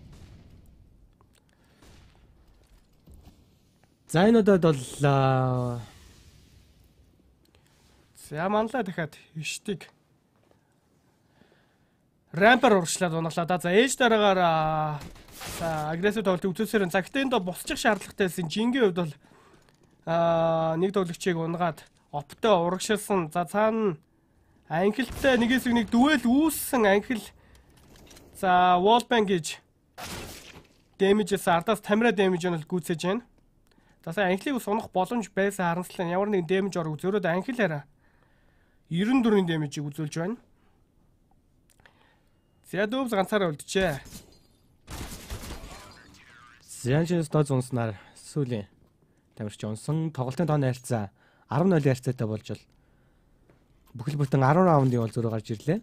За энэ удаад бол за манлаа дахиад хиштиг рампер урагшлаад унаглаа да. За ээж дараагаар агрессив тоглолтыг үзүүлсээр энэ цагт энд босчих шаардлагатай байсан. Жингийн хувьд бол нэг тоглогчийг унгаад оптоо урагшилсан. За цаана анхилтай нэгээс нэг дүвэл үүссэн анхил. За wallbang гэж дэмэжээс ардаас тамира дэмэж нь гүйцэж байна. За сая анхлыг сунах боломж байсан харамслан ямар нэгэн дэмэж орог зөрөөд анхилаараа 94-ийн дэмэжийг үзүүлж байна. За дөвс ганцаараа үлджээ. Зянчээс дооц унснаар сүүлийн тамирч унсан тоглолтын тооны харьцаа 10-0 харьцаатай болж бол бүхэл бүтэн 10 раундын бол зөрөө гарч ирлээ.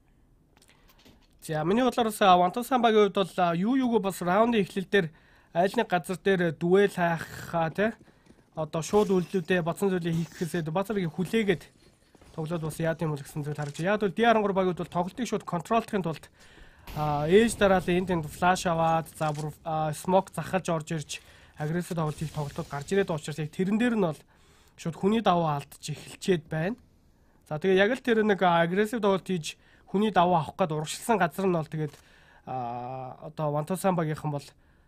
За миний бодлоор Вантасан багийн хувьд бол юуг бас раундын эхлэл дээр аль нэг газар дээр дүвэл хайхаа тий одоо шууд үйлдэлүүдээ бодсон зүйлийг хийх гэхээсээ базарыг хүлээгээд тоглоод бас яа гэм бол гэсэн зүйл харагч. Яг бол DR3 багууд бол тоглолтыг шууд контролдохын тулд ээж дараалал энд флаш аваад за бүр смок захалж орж ирж агрессив тоглолт хийх тоглолтууд гарч ирээд учраас яг тэрэн дээр нь бол шууд хүний давуу алдчих эхэлчихэд байна. За тэгээ яг л тэр нэг агрессив тоглолт хийж хүний давуу авах гээд урагшилсан газар нь бол тэгээд одоо Вантасан багийнхан бол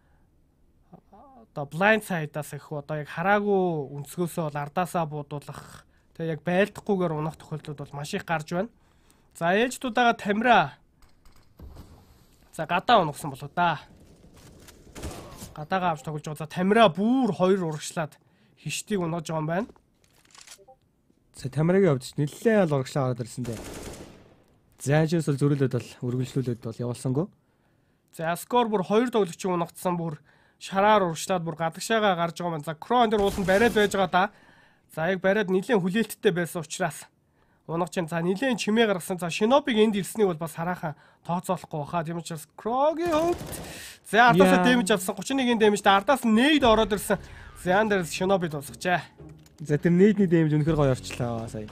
одоо blind side-аас их одоо яг хараагүй өнцгөөсөө бол ардаасаа буудуулах тэгээ яг байлдахгүйгээр унах тохиолдлууд бол маш их гарч байна. За ээжтуудаага тамира за гадаа унагсан болоо да. Гадаагаа авч тоглож байгаа. За тамира бүр 2 урагшлаад хиштийг унгаж байгаа юм байна. За тамирагийн хувьд нэлээд л урагшлаа гараад ирсэн дээ. Зайжээс бол зөрүүлээд бол үргэлжлүүлээд бол явуулсангүй. За скор бүр 2 тоглогчийн унагдсан бүр шараар урагшлаад бүр гадагшаага гарч байгаа юм. За Крон дээр ууланд бариад байж байгаа да. За яг бариад нэлээд хүлээлттэй байсан учраас унагч чинь за нэлээд чимээ гаргасан. За Шинобиг энд ирснийг бол бас хараахан тооцоолохгүй баха. Тийм учраас Крогийн хувьд за ардаас дэмэж авсан 31-ийн дэмэжтэй ардаас нээд ороод ирсэн. За энэ дээр Шинобид дуусгачаа. За тэр нийтний дэмж үнэхээр гоё орчлоо сая.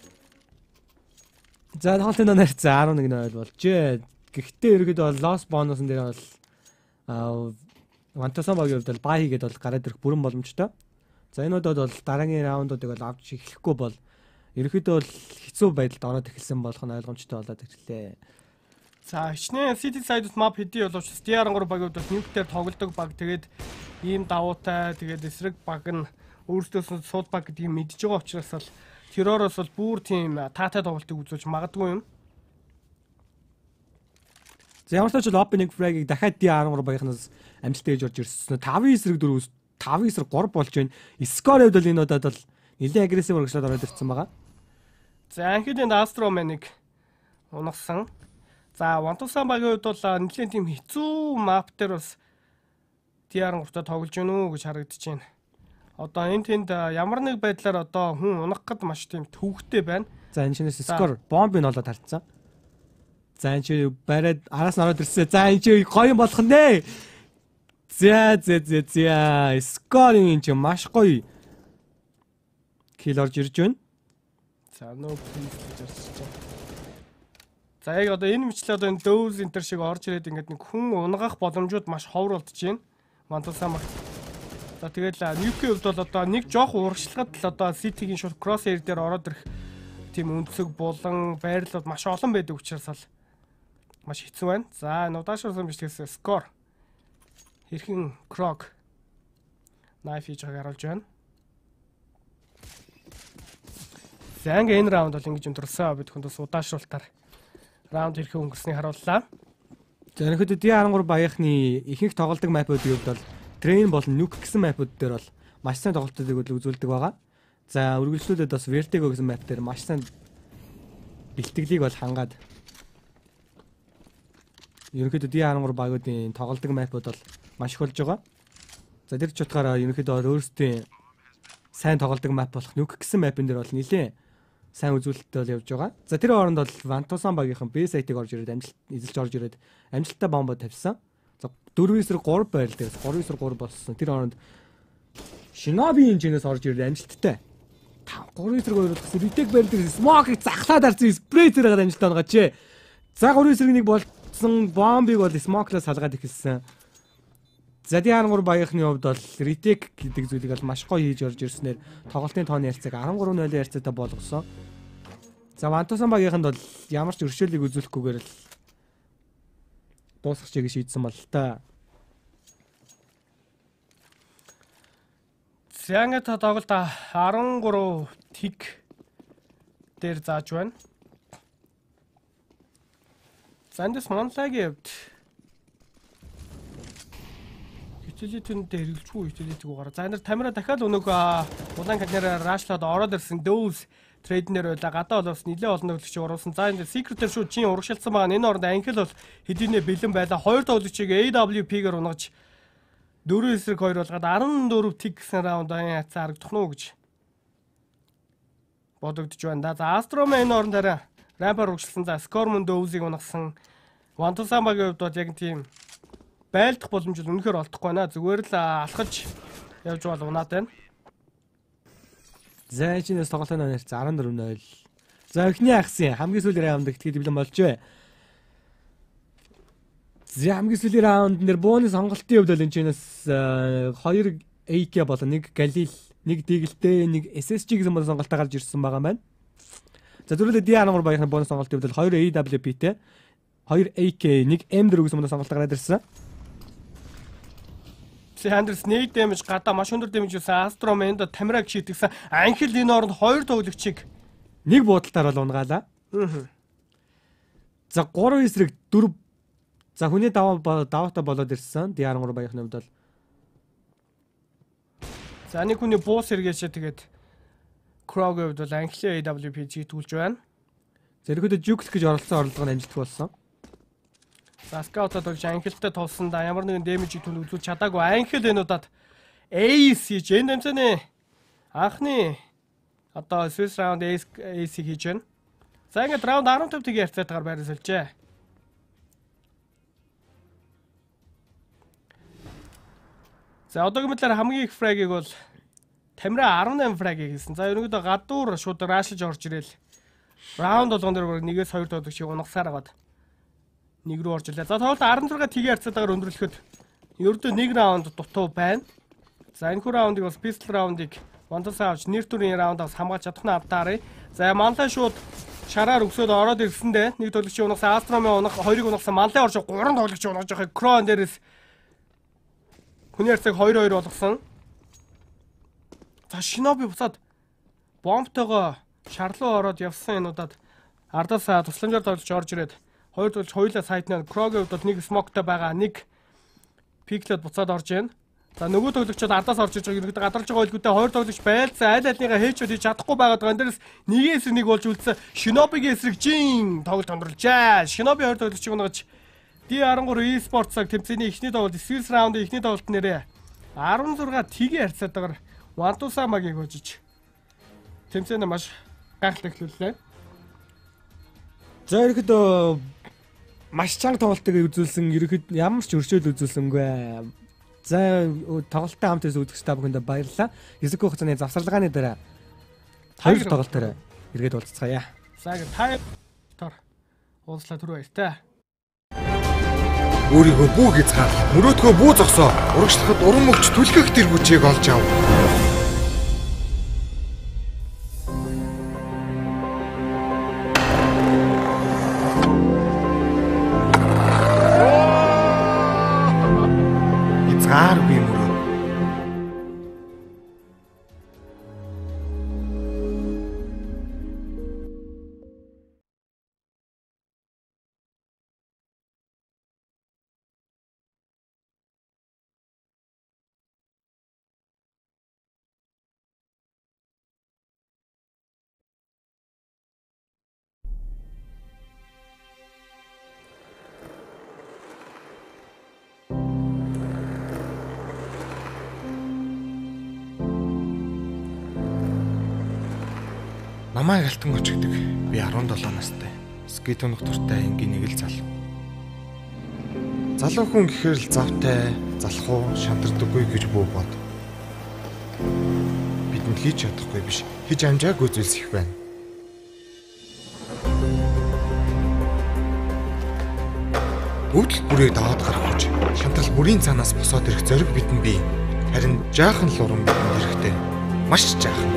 За тоглолтын нэр 11-0 болжээ. Гэхдээ ерөөд бол лос бонусын дээр бол Вантасан багийн хувьд бол бай хийгээд бол гараад ирэх бүрэн боломжтой. За энэ удаад бол дараагийн раундуудыг бол авч эхлэхгүй бол ерөөдөө бол хэцүү байдалд ороод эхэлсэн болох нь ойлгомжтой болоод ирлээ. За хичнээн City Side-д map хэдий боловч DR3 багийн хувьд бол нюктээр тоглодог баг. Тэгээд ийм давуутай тэгээд эсрэг баг нь өөрсдөөс нь сууд баг гэдгийг мэдж байгаа учраас л терророос бол бүр тийм таатай тоглолтыг үзүүлж магадгүй юм. За ямар ч тач opening frag-ыг дахиад DR3 багийнхнаас амжилттай хийж орж ирсэн. 5-4 5-3 болж байна. Скор хэвд бол энэ удаад бол нэлээд агрессив өргөжлөд ороод ирсэн байгаа. За анхны Astroman-ыг унагсан. За Вантусан багийн хувьд бол нэлээд тийм хэцүү map дээр бас DR3-тай тоглож гэнэ үү гэж харагдаж байна. Одоо энэ тэнд ямар нэг байдлаар одоо хүн унах гэд маш тийм төвөгтэй байна. За энэ чинээс скор бомбыг олоод харцсан. За энэ чи бариад араас нь ороод ирсэн. За энэ чи гоё болох нэ. За скорын энэ чи маш гоё кил орж ирж байна. За нөө плейс гэж ярьж байна. За яг одоо энэ мэтлээ одоо энэ Dove Center шиг орж ирээд ингээд нэг хүн унгах боломжууд маш ховор болдож байна. Вантусан баг. За тэгэл Nuke-ийн хувьд бол одоо нэг жоох урагшлагад л одоо City-гийн шууд crosshair дээр ороод ирэх тийм өнцөг булан байрлал маш олон байдаг учраас л маш хэцүү байна. За нудаашрсан бичлэгээс score хэрхэн Krog knife хийж байгааг харуулж байна. За ингээ энэ раунд бол ингэж өндөрлсөн бид хүндээс удаашруултаар раунд хэрхэн өнгөрснийг харууллаа. За өнөөдөр D13 багийнхны ихэнх тоглодог мапуудын хувьд бол Train болон Nuke гэсэн мапууд дээр бол маш сайн тоглолтуудыг үзүүлдэг байгаа. За үргэлжлүүлээд бас Vertigo гэсэн мап дээр маш сайн бэлтгэлийг бол хангаад ерөнхийдөө D13 багуудын тоглодог мапууд бол маш их болж байгаа. За тэр ч утгаараа ерөнхийдөө өөрсдийн сайн тоглодог мап болох Nuke гэсэн мапын дээр бол нэлээд сайн үзүүлэлттэй бол явж байгаа. За тэр хооронд бол Вантусан багийнхан B site-ыг орж ирээд эзэлж орж ирээд амжилттай бомбо тавьсан. За 4-3 байрал дээрс 3-3 болсон. Тэр хооронд Shinobi энжинээс орж ирээд амжилттай 3-2 болсон. Retake байрал дээрс smoke-ыг захлаад арсан спрей зэрэгээр амжилттай онгооч. За 3-1 болсон бомбыг бол smoke-лаас салгаад эхэлсэн. За D13 багийнхны хувьд бол retake гэдэг зүйлийг бол маш гоё хийж орж ирснээр тоглолтын тооны ярцыг 13-0 ярцаатай болгосон. За Вантусан багийнханд бол ямар ч өршөөлийг үзүүлэхгүйгээр л дуусгах чигийг шийдсэн бол л та. Зянга та тоглолт 13 тиг дээр зааж байна. Зандас Монлагийн хувьд хичээлэтэн дээр хэрэглэхгүй хичээлэтэг угаараа. За энэ тамира дахиад өнөөгөө улаан камераар рашлаад ороод ирсэн Dove трейднэр байла гадаа болоос нэлээ олон тоглогчийг оруулсан. За энэ Secret-ээр шууд чин урагшилсан байгаа. Энэ оронд анхил бол хэдийнэ бэлэн байла. Хоёр тоглогчийг AWP-гээр унгаж 4-2 болгоод 14 тиг гэсэн раунд хацаа харагдах нь гэж бодогдож байна. За Astroman энэ оронд арай рампаар урагшилсан. За Scormon Dove-ийг унгасан. Вантусан багийн хувьд бол яг тийм байлдах боломж үнэхээр олдохгүй байна. Зүгээр л алхаж явж бол унаад байна. За чинээс тоглолтын нэр 14-0. За эхний ахсын хамгийн сүүлийн раунд ихтгэл диплом болжээ. За хамгийн сүүлийн раунд нэр бонус сонголтын хувьд л энэ чинээс 2 AK болон 1 Galil, 1 Deagle-тэй, 1 SSG гэсэн бонус сонголтоо гарч ирсэн байгаа юм байна. За түрүүлээ D13 багийнхны бонус сонголтын хувьд 2 AWP-тэй, 2 AK, 1 M4 гэсэн бонус сонголтоо гараад ирсэн. Сандерс нэг дэмж гадаа маш өндөр дэмж юусан Astroman-д тамираг шийдгсэн. Анхил энэ оронд 2 тоглогчийг нэг буудалтаар бол унгаалаа. За 3 эсрэг 4. За хүний даваатай болоод ирсэн. DR3 багийнхны хувьд бол. За нэг хүний буус хэрэгээшээ тэгээд Krog-ийн хувьд бол анхлын AWP-г түүлж байна. Зэрэгдээ Juke гэж оролцсон орлого нь амжилттай болсон. За Scout-ад болж анхилтай тулсан да ямар нэгэн дэмэжийг түн үзүүлж чадаагүй. Анхил энэ удаад Ace хийж энэ тэмцээний анхны одоо Swiss round Ace хийж байна. За ингээд раунд 15 тийг ярцаатаар байрсалжээ. За одоогийн мэтлэр хамгийн их frag-ыг бол Тамира 18 фраг хийсэн. За ерөнхийдөө гадуур шууд рашлж орж ирэл. Раунд болгон дээр нэгээс 2 тоглогч унагсаар агаад нэг рүү орж ирлээ. За тоглолт 16 тгий харьцаатаагаар өндөрлөхөд ердөө 1 раунд дутуу байна. За энэ хүү раундыг бас пистол раундыг Вантасаа авч нэр төрийн раундаас хамгаалж чадах нь автаарай. За Манлай шууд шараар өсөөд ороод ирсэндээ нэг тоглогч унагсан Астромын унах, хоёрыг унагсан Манлай орж 3 тоглогч унагж байхыг Крон дээрээс хүний харьцааг 2-2 болгосон. За Шиноби буцаад бомбтойгоо шарлуу ороод явсан энэ удаад Ардасаа тусламжаар тоглож орж ирээд хоёр тоглогч хоёулаа сайднаа Крогийн хувьд нэг смоктой байгаа, нэг пиклэд буцаад орж ийн. За нөгөө тоглогчид Ардаас орж иж байгаа ерөнхийдөө гадарж байгаа байлгүйтэй хоёр тоглогч байлцсан аль альнийгаа хээчүүд хийж чадахгүй байгаад байгаа. Эндээс нэгэн эсрэг нэг болж үлдсэн. Шинобигийн эсрэг жин тоглолт тондруулжээ. Шиноби хоёр тоглогчийг унгаж D13 eSports-аг тэмцээний эхний тоглолт Swiss раундын эхний тоглолт нэрээ 16 тгий харьцаатаагаар Вантусамагийг хожиж тэмцээнэ маш гайхалтай эхлүүллээ. За ерөнхийдөө маш чанга тоглолтыг үзүүлсэн, ерөнхийд ямар ч өршөөл үзүүлсэнгүй. За тоглолттой хамт үзэгч та бүхэнд баярлалаа. Язык хугацааны завсарлагын дараа хоёр тоглолтоор эргээд уулзцгаая. За та уулзлаа түр баяртай. Өөрийгөө бүү хязгаар, мөрөөдгөө бүү зогсоо. Урагшлахад уран мөгч түлхэх тэргүүчийг олж ав. Хязгааргүй мөрөөд. Намайг алтан гоч гэдэг. Би 17 настай. Скейт унах дуртай энгийн нэг л залуу. Залуу хүн гэхээр л завтай, залхуу, шантардаггүй гэж бүү бод. Бидэнд хийж чадахгүй биш. Хийж амжаагүй зүйлс их байна. Өвдөл бүрийг даваад гаргаж, шантрал бүрийн цаанаас босоод ирэх зориг бидэнд бий. Харин жаахан л уран бидэнд хэрэгтэй. Маш жаахан.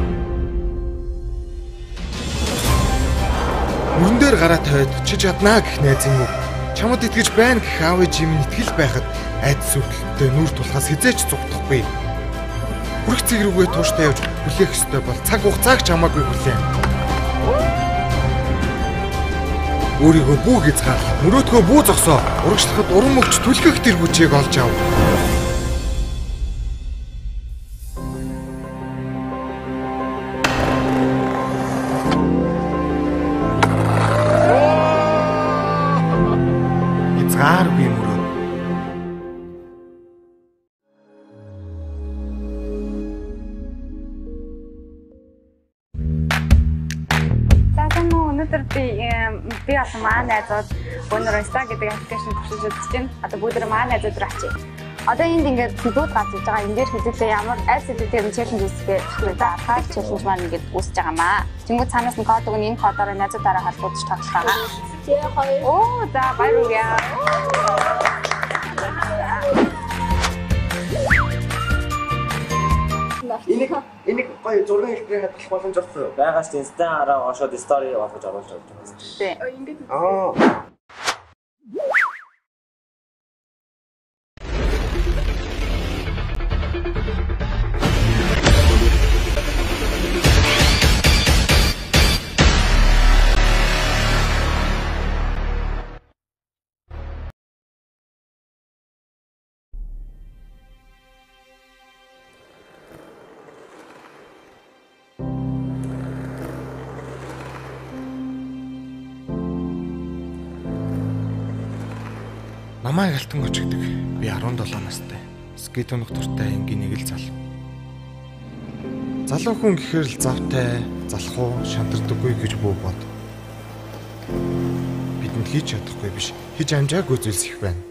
Мөрөн дээр гараа тавиад чи чаднаа гэх найзын үг. Чамд итгэж байна гэх аав ээжийн итгэл байхад айдас үгэлтэй нүур тулахаас хизээч зүгтахгүй. Хүрх цэг рүүгээ тууштай явж хүлээх ёстой бол цаг хугацааг чамаагүй хүлээн. Өөрийгөө бүү хязгаар, мөрөөдгөө бүү зогсоо. Урагшлахад уран мөгч түлхэх тэргүүчийг олж ав. Хязгааргүй мөрөөд. Өнөөдөр би бас маань найзууд өнөр Insta гэдэг аппликейшн туршиж үзэж байна. Одоо бүгд маань найзууд руу очие. Одоо энд ингээд бүгд гац хийж байгаа. Энд дээр хэдүүлээ ямар аль сэдвээр челленж үүсгэх гэх та хаа челленж маань ингээд үүсэж байгаа маа. Тэнгүүд цаанаас нь код өгнө, энэ кодоор найзуудаараа холбогдож тоглох байгаа. Тий хоёр. Оо за баярлалаа. Энийг гоё зургийн хэлбэрээр хадгалах боломж олсон юу? Байгаас Insta-аараа ошоод story болгож оруулж байгаа. Тий. Аа. Намайг алтан гоч гэдэг. Би 17 настай. Скейт унах дуртай энгийн нэг л залуу. Залуу хүн гэхээр л завтай, залхуу, шантардаггүй гэж бүү бод. Бидэнд хийж чадахгүй биш. Хийж амжаагүй зүйлс их байна.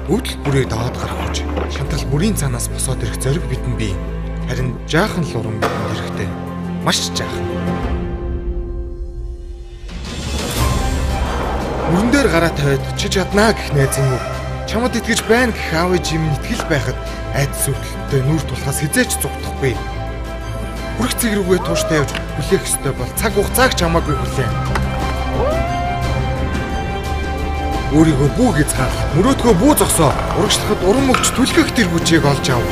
Өвдөл бүрээ даваад гарах хүч, шантал бүрийн цаанаас босоод ирэх зориг бидэнд бий. Харин жаахан л уран бидэнд хэрэгтэй. Маш жаахан. Мөрөн дээр гараа тавиад чи чаднаа гэх найзын үг. Чамд итгэж байна гэх аав ээжийн минь итгэл байхад айдас үргэлжтэй нүур тулахаас хизээч зүгтахгүй. Хүрх цэг рүүгээ тууштай явж хүлээх ёстой бол цаг хугацааг чамаагүй хүлээн. Өөрийгөө бүү хязгаар, мөрөөдгөө бүү зогсоо. Урагшлахад уран мөгч түлхэх тэр хүчийг олж ав.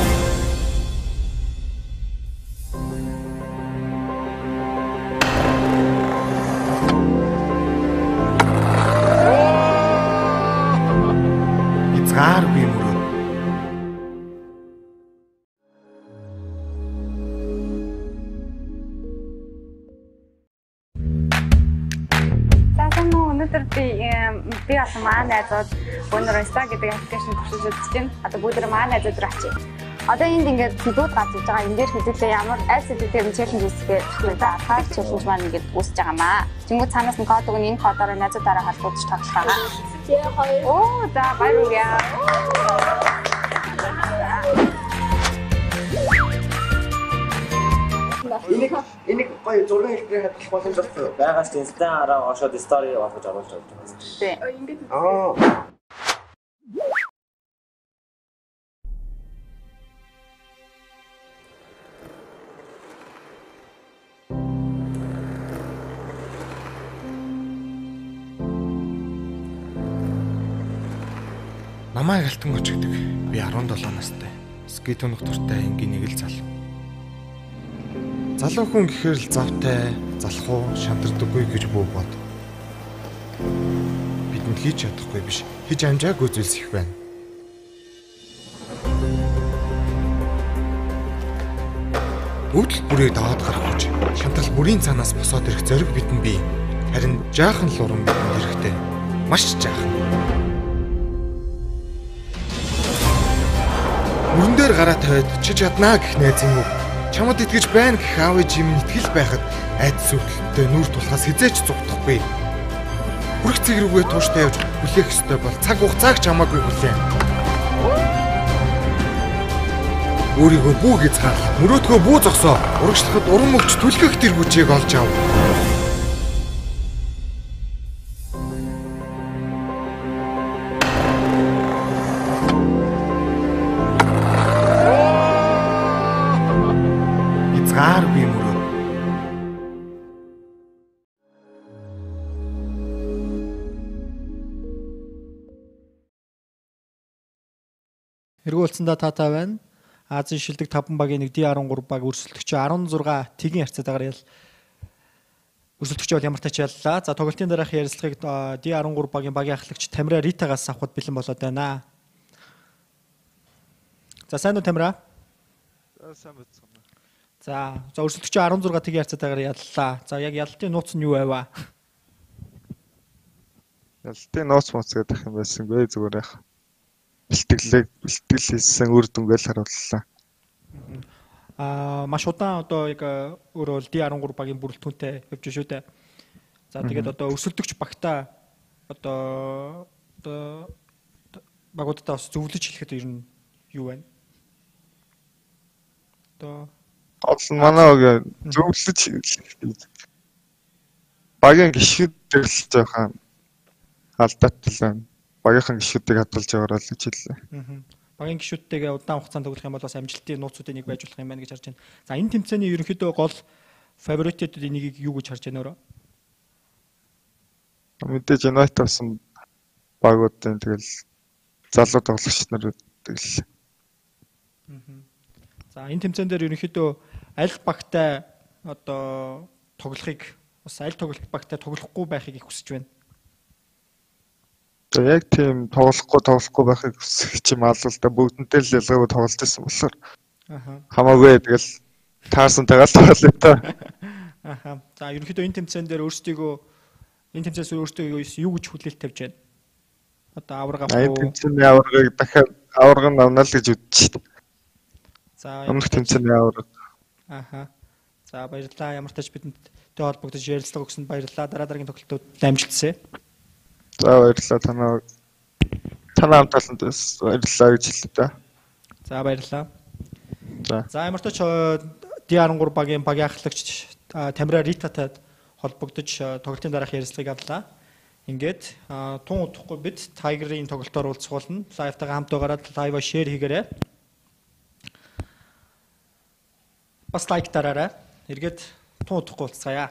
Хязгааргүй мөрөөд. Өнөөдөр би бас маань найзууд өнөөдөр Insta гэдэг аппликейшн туршиж үзэж байна. Одоо бүгд маань найзууд руу очие. Одоо энд ингээд хэдүүд гарч иж байгаа. Энд дээр хэдүүлээ ямар аль сэдвээр челленж үүсгэх вэ? Хаар челленж маань ингээд үүсэж байгаа маа. Тэнгүүд цаанаас нь код өгнө, энэ кодоор найзуудаараа холбогдож тоглох байгаа. Тэгээ хоёр. Оо, за баярлалаа. Энийг гоё зургийн хэлбэрээр хадгалах боломж олсон. Байгаас Инстаграмаараа ошоод стори болгож оруулж байгаа. Тий. Намайг алтан очигдаг. Би 17 настай. Скейт унах дуртай энгийн нэг л залуу. Залуу хүн гэхээр л завтай, залхуу, шантардаггүй гэж бүү бод. Бидэнд хийж чадахгүй биш, хийж амжаагүй зүйлс их байна. Өвдөл бүрээ даваад гарах хүч, шантал бүрийн цаанаас босоод ирэх зориг бидэнд бий. Харин жаахан л уран бидэнд хэрэгтэй. Маш жаахан. Мөрөн дээр гараа тавиад чи чаднаа гэх найзын үг. Чамд итгэж байна гэх аав ээжийн минь итгэл байхад айдас үргэлжтэй нүур тулахаас хизээч зүгтахгүй. Хүрх цэг рүүгээ тууштай явж хүлээх ёстой бол цаг хугацааг чамаагүй хүлээн. Өөрийгөө бүү хязгаар, мөрөөдгөө бүү зогсоо. Урагшлахад уран мөгч түлхэх тэр хүчийг олж ав. Хязгааргүй мөрөөд. Эргүүлсэндээ таатай байна. Азийн шилдэг 5 багийн нэг D13 баг өрсөлдөгч 16 тгийн харьцаатаагаар ял өрсөлдөгч бол ямар тач яллаа. За тоглолтын дараах ярилцлагыг D13 багийн ахлагч Тамира Ритагаас авахд бэлэн болоод байна. За сайн уу Тамира? Сайн байна. За өрсөлдөгч 16 тгийн харьцаатаагаар яллаа. За яг ялалтын нууц нь юу байваа? Ялалтын нууц гэдэг юм байсангүй зүгээр яах. Бэлтгэл хийсэн үр дүнгээл харууллаа. Маш удаан одоо яг өөрөө D13 багийн бүрэлдэхүүнтэй явж шүү дээ. За тэгээд одоо өрсөлдөгч багтаа одоо багуудаа бас зөвлөж хэлэхэд ер нь юу байна? Одоо манай зөвлөж багийн гишүүд л жоохон алдаатай байна. Багийнхан гишүүдийг хадгалж яваарай л гэж хэллээ. Багийн гишүүдтэйгээ удаан хугацаанд тоглох юм бол бас амжилтын нууцуудын нэг байж болох юм байна гэж харж байна. За энэ тэмцээний ерөнхийдөө гол фаворитуудын нэгийг юу гэж харж байна өөрөө? Мэдээж United болсон багуудын тэгэл залуу тоглогч нар тэгэл. За энэ тэмцээн дээр ерөнхийдөө аль багтай одоо тоглохыг бас аль тоглолт багтай тоглохгүй байхыг их хүсэж байна. Яг тийм тоглохгүй байхыг хүсэх юм аль та бүгдэнтэй л ялгаагүй тоглож байсан болохоор. Хамаагүй тэгэл таарсантайгаа л тоглоё та. За ерөнхийдөө энэ тэмцээн дээр энэ тэмцээс өөртөө юу гэж хүлээлт тавьж байна? Одоо авраг авах уу? Энэ тэмцээний аврагыг дахиад авраг нь авна л гэж үзэж байна. За өмнөх тэмцээний авраг. За баярлалаа. Ямар ч тач бидэнд холбогдож ярилцлага өгсөнд баярлалаа. Дараагийн тоглолтууд амжилт хүсье. За баярлалаа танаа. танаа хамт олонд баярлалаа гэж хэлээ да. За баярлалаа. За ямар ч D13 багийн багийн ахлагч Тамира Ритатай холбогдож тоглолтын дараах ярилцлагыг авлаа. Ингээд тун удахгүй бид Tiger-ийн тоглолтоор уулзах болно. Live-тайгаа хамт байгаараа live-а share хийгээрэй. Бас лайк дараарай. Эргээд тун удахгүй уулзцаая.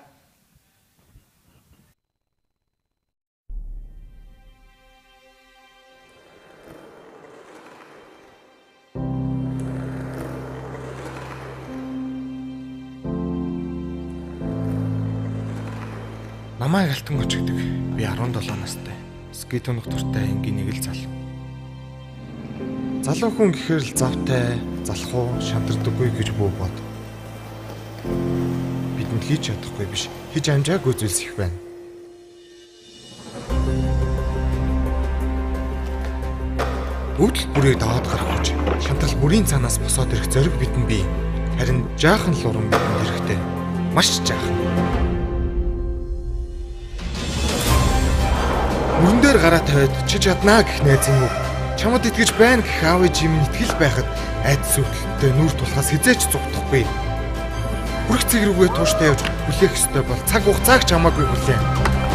Намайг алтан очигдөг. Би 17 настай. Скейт унах дуртай энгийн нэг л залуу. Залуу хүн гэхээр л завтай, залхуу, шантардаггүй гэж бүү бод. Бидэнд хийж чадахгүй биш. Хийж амжаагүй зүйлс их байна. Өвдөл бүрийг даваад гарах гэж шантрал бүрийн цаанаас босоод ирэх зориг бидэнд бий. Харин жаахан л уран бидэнд хэрэгтэй. Маш жаахан. Мөрөн дээр гараа тавиад чи чаднаа гэх найзын үг. Чамд итгэж байна гэх аав ээжийн итгэл байхад айдас үгтэй нүур тулахаас хизээч зугдахгүй. Бүрх цэг рүүгээ тууштай явж хүлээх ёстой бол цаг хугацааг чамаагүй хүлээн.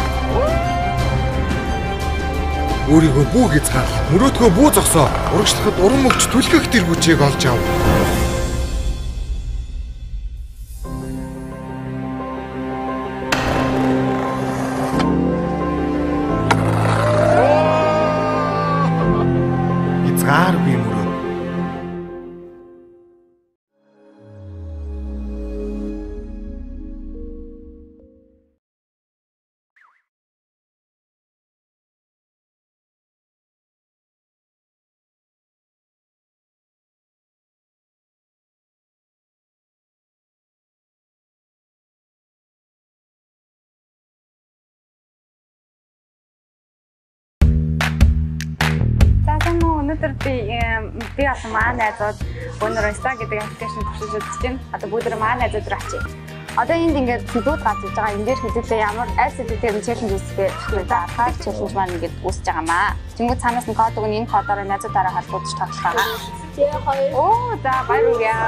Өөрийгөө бүү хязгаар, мөрөөдгөө бүү зогсоо. Урагшлахад уран мөвч түлхэх тэргүүчийг олж ав. Өнөөдөр би болсон маа найзууд өнөөдөр Insta гэдэг аппликейшн туршиж үзэж байна. Одоо бүгд маа найзууд руу очие. Одоо энд ингээд фидууд гарч иж байгаа. Энд дээр хэдүүлээ ямар аль сэдвээр челленж үүсгэх вэ? Хаар челленж маань ингээд үүсэж байгаа маа. Тэнгүүд цаанаас нь код өгнө, энэ кодоор найзуудаараа холбогдож тоглох байгаа. Тэгээ хоёр. Оо, за баярлалаа.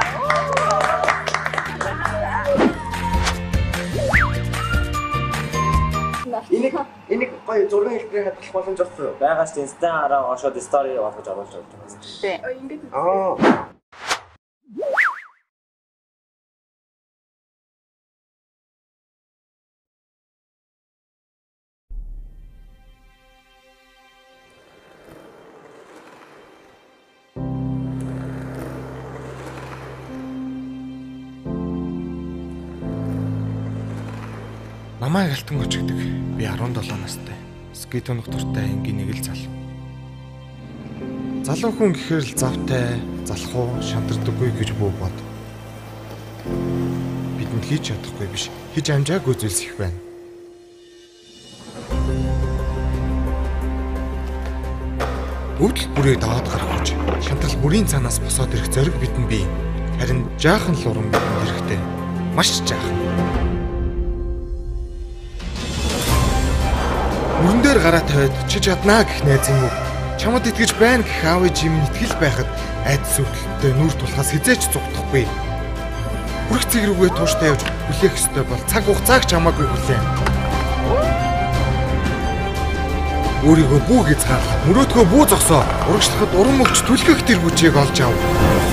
Энийг гоё зургийн хэлбэрээр хадгалах боломж олсон юу? Байгаа шүү дээ. Инстаграмаараа ошоод стори болгож оруулж байгаа. Тий. Ингээд Намайг алтан очигдөг. Би 17 настай. Скейт унах дуртай энгийн нэг л залуу. Залуу хүн гэхээр л завтай, залхуу, шантардаггүй гэж бүү бод. Бидэнд хийж чадахгүй биш. Хийж амжаагүй зүйлс их байна. Өвдөл бүрийг даваад гарах гэж шантрал бүрийн цаанаас босоод ирэх зориг бидэнд бий. Харин жаахан л уран бидэнд хэрэгтэй. Маш жаахан. Мөрөн дээр гараа тавиад чи чаднаа гэх найзын үг. Чамд итгэж байна гэх аав ээжийн итгэл байхад айдас үгтэй нүур тулахаас хизээч зугдахгүй. Бүрх цэг рүүгээ тууштай явж хүлээх ёстой бол цаг хугацааг чамаагүй хүлээн. Өөрийгөө бүү хязгаар, мөрөөдгөө бүү зогсоо. Урагшлахад уран мөвч түлхэх тэргүүчийг олж ав.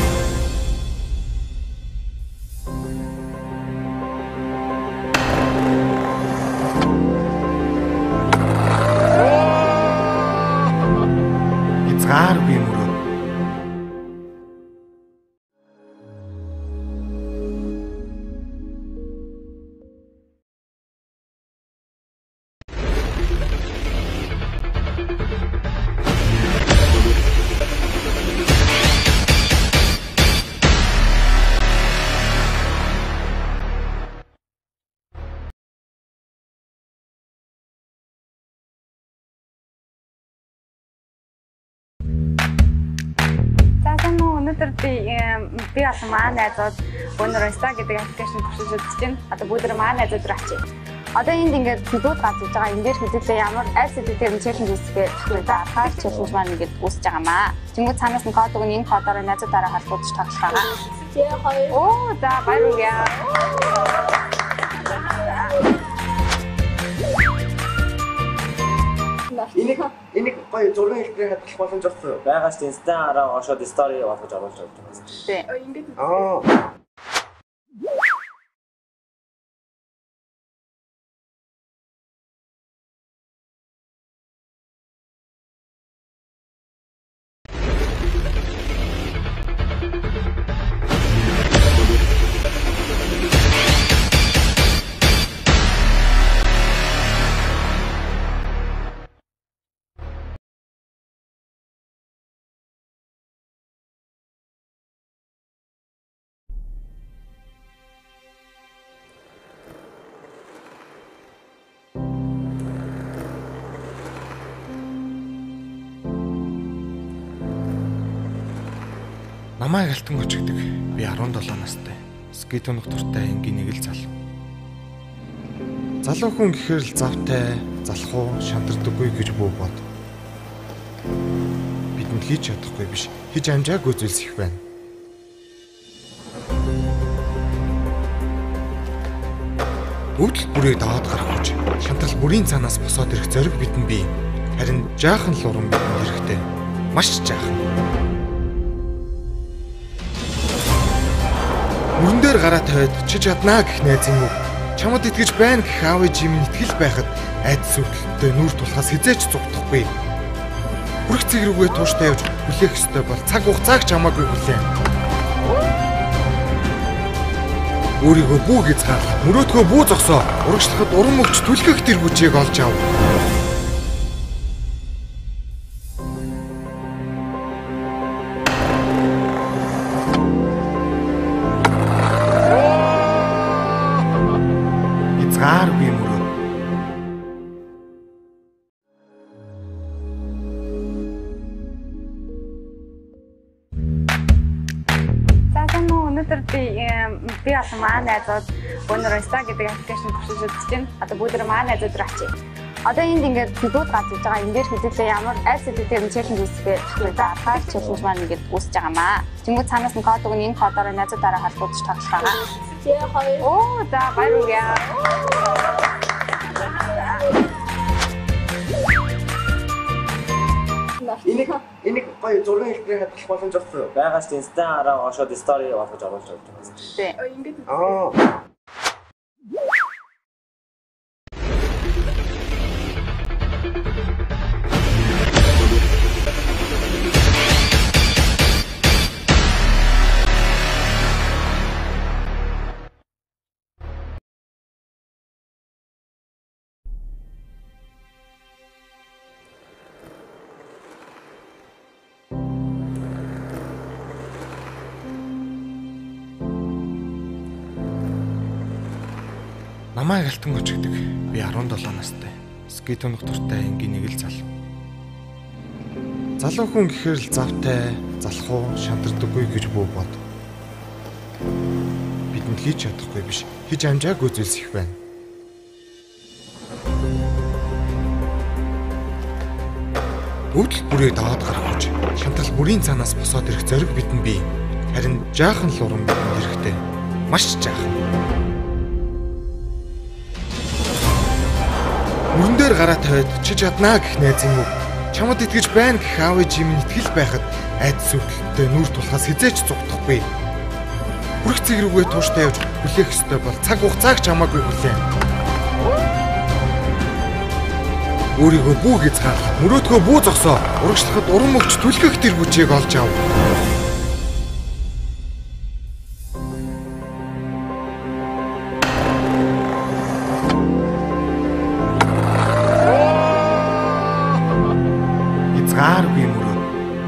Өнөөдөр би болсон маа найзууд өнөөдөр Insta гэдэг аппликейшн туршиж үзэж байна. Одоо бүгд маа найзууд руу очие. Одоо энд ингээд дүүд гац хийж байгаа. Энд дээр хэдүүлээ ямар аль сэдвээр нь челленж үүсгэх гэхээр хар челленж маань ингээд үүсэж байгаа маа. Тэнгүүд цаанаас нь код өгнө, энэ кодоор найзуудаараа холбогдож тоглох байгаа. Оо, за баярлалаа. Энийг гоё зургийн хэлбэрээр хадгалах боломж олсон. Байгаа шүү дээ. Инстаграмаараа ошоод стори болгож оруулж байгаа. Тий. Ингээд Намайг алтан гочигдөг. Би 17 настай. Скейт унах дуртай энгийн нэг л залуу. Залуу хүн гэхээр л завтай, залхуу, шантардаггүй гэж бүү бод. Бидэнд хийж чадахгүй биш. Хийж амжаагүй зүйлс их байна. Өвдөл бүрийг даваад гарах гэж шантрал бүрийн цаанаас босоод ирэх зориг бидэнд бий. Харин жаахан л уран бидэнд хэрэгтэй. Маш жаахан. Мөрөн дээр гараа тавиад чи чаднаа гэх найзын үг. Чамд итгэж байна гэх аав ээжийн минь итгэл байхад айдас үргэлжлэлтэй нүүр тулахаас хизээч зүгтахгүй. Хүрх цэг рүүгээ тууштай явж хүлээх ёстой бол цаг хугацааг чамаагүй хүлээн. Өөрийгөө бүү хязгаар, мөрөөдгөө бүү зогсоо. Урагшлахад уран мөгч түлхэх тэр хүчийг олж ав. Хязгааргүй мөрөөд. Өнөөдөр би олон маа найзууд өнөөдөр Insta гэдэг аппликейшн туршиж үзэж байна. Одоо бүгд маа найзууд руу очие. Одоо энд ингээд дүүд гац хийж байгаа. Энд дээр хэдүүлээ ямар аль сэдвээр нь челленж үүсгэх гэхээр хар челленж маань ингээд үүсэж байгаа маа. Тэнгүүд цаанаас нь код өгнө, энэ кодоор найзуудаараа холбогдож тоглох байгаа. Оо, за баярлалаа. Энийг гоё зургийн хэлбэрээр хадгалах боломж олсон. Байгаа шүү дээ. Инстаграмаараа ошоод стори болгож оруулж байгаа. Тий. Ингээд Намайг алтан гочигдөг. Би 17 настай. Скейт унах дуртай энгийн нэг л залуу. Залуу хүн гэхээр л завтай, залхуу, шантардаггүй гэж бүү бод. Бидэнд хийж чадахгүй биш. Хийж амжаагүй зүйлс их байна. Өвдөл бүрийг даваад гарах гэж шантрал бүрийн цаанаас босоод ирэх зориг бидэнд бий. Харин жаахан л уран бидэнд хэрэгтэй. Маш жаахан. Мөрөн дээр гараа тавиад чи чаднаа гэх найзын үг. Чамд итгэж байна гэх аав ээжийн минь итгэл байхад айдас үргэлжлэлтэй нүүр тулахаас хизээч зүгтахгүй. Хүрх цэг рүүгээ тууштай явж хүлээх ёстой бол цаг хугацааг чамаагүй хүлээн. Өөрийгөө бүү хязгаар, мөрөөдгөө бүү зогсоо. Урагшлахад уран мөгч түлхэх тэр хүчийг олж ав. Хязгааргүй мөрөөд.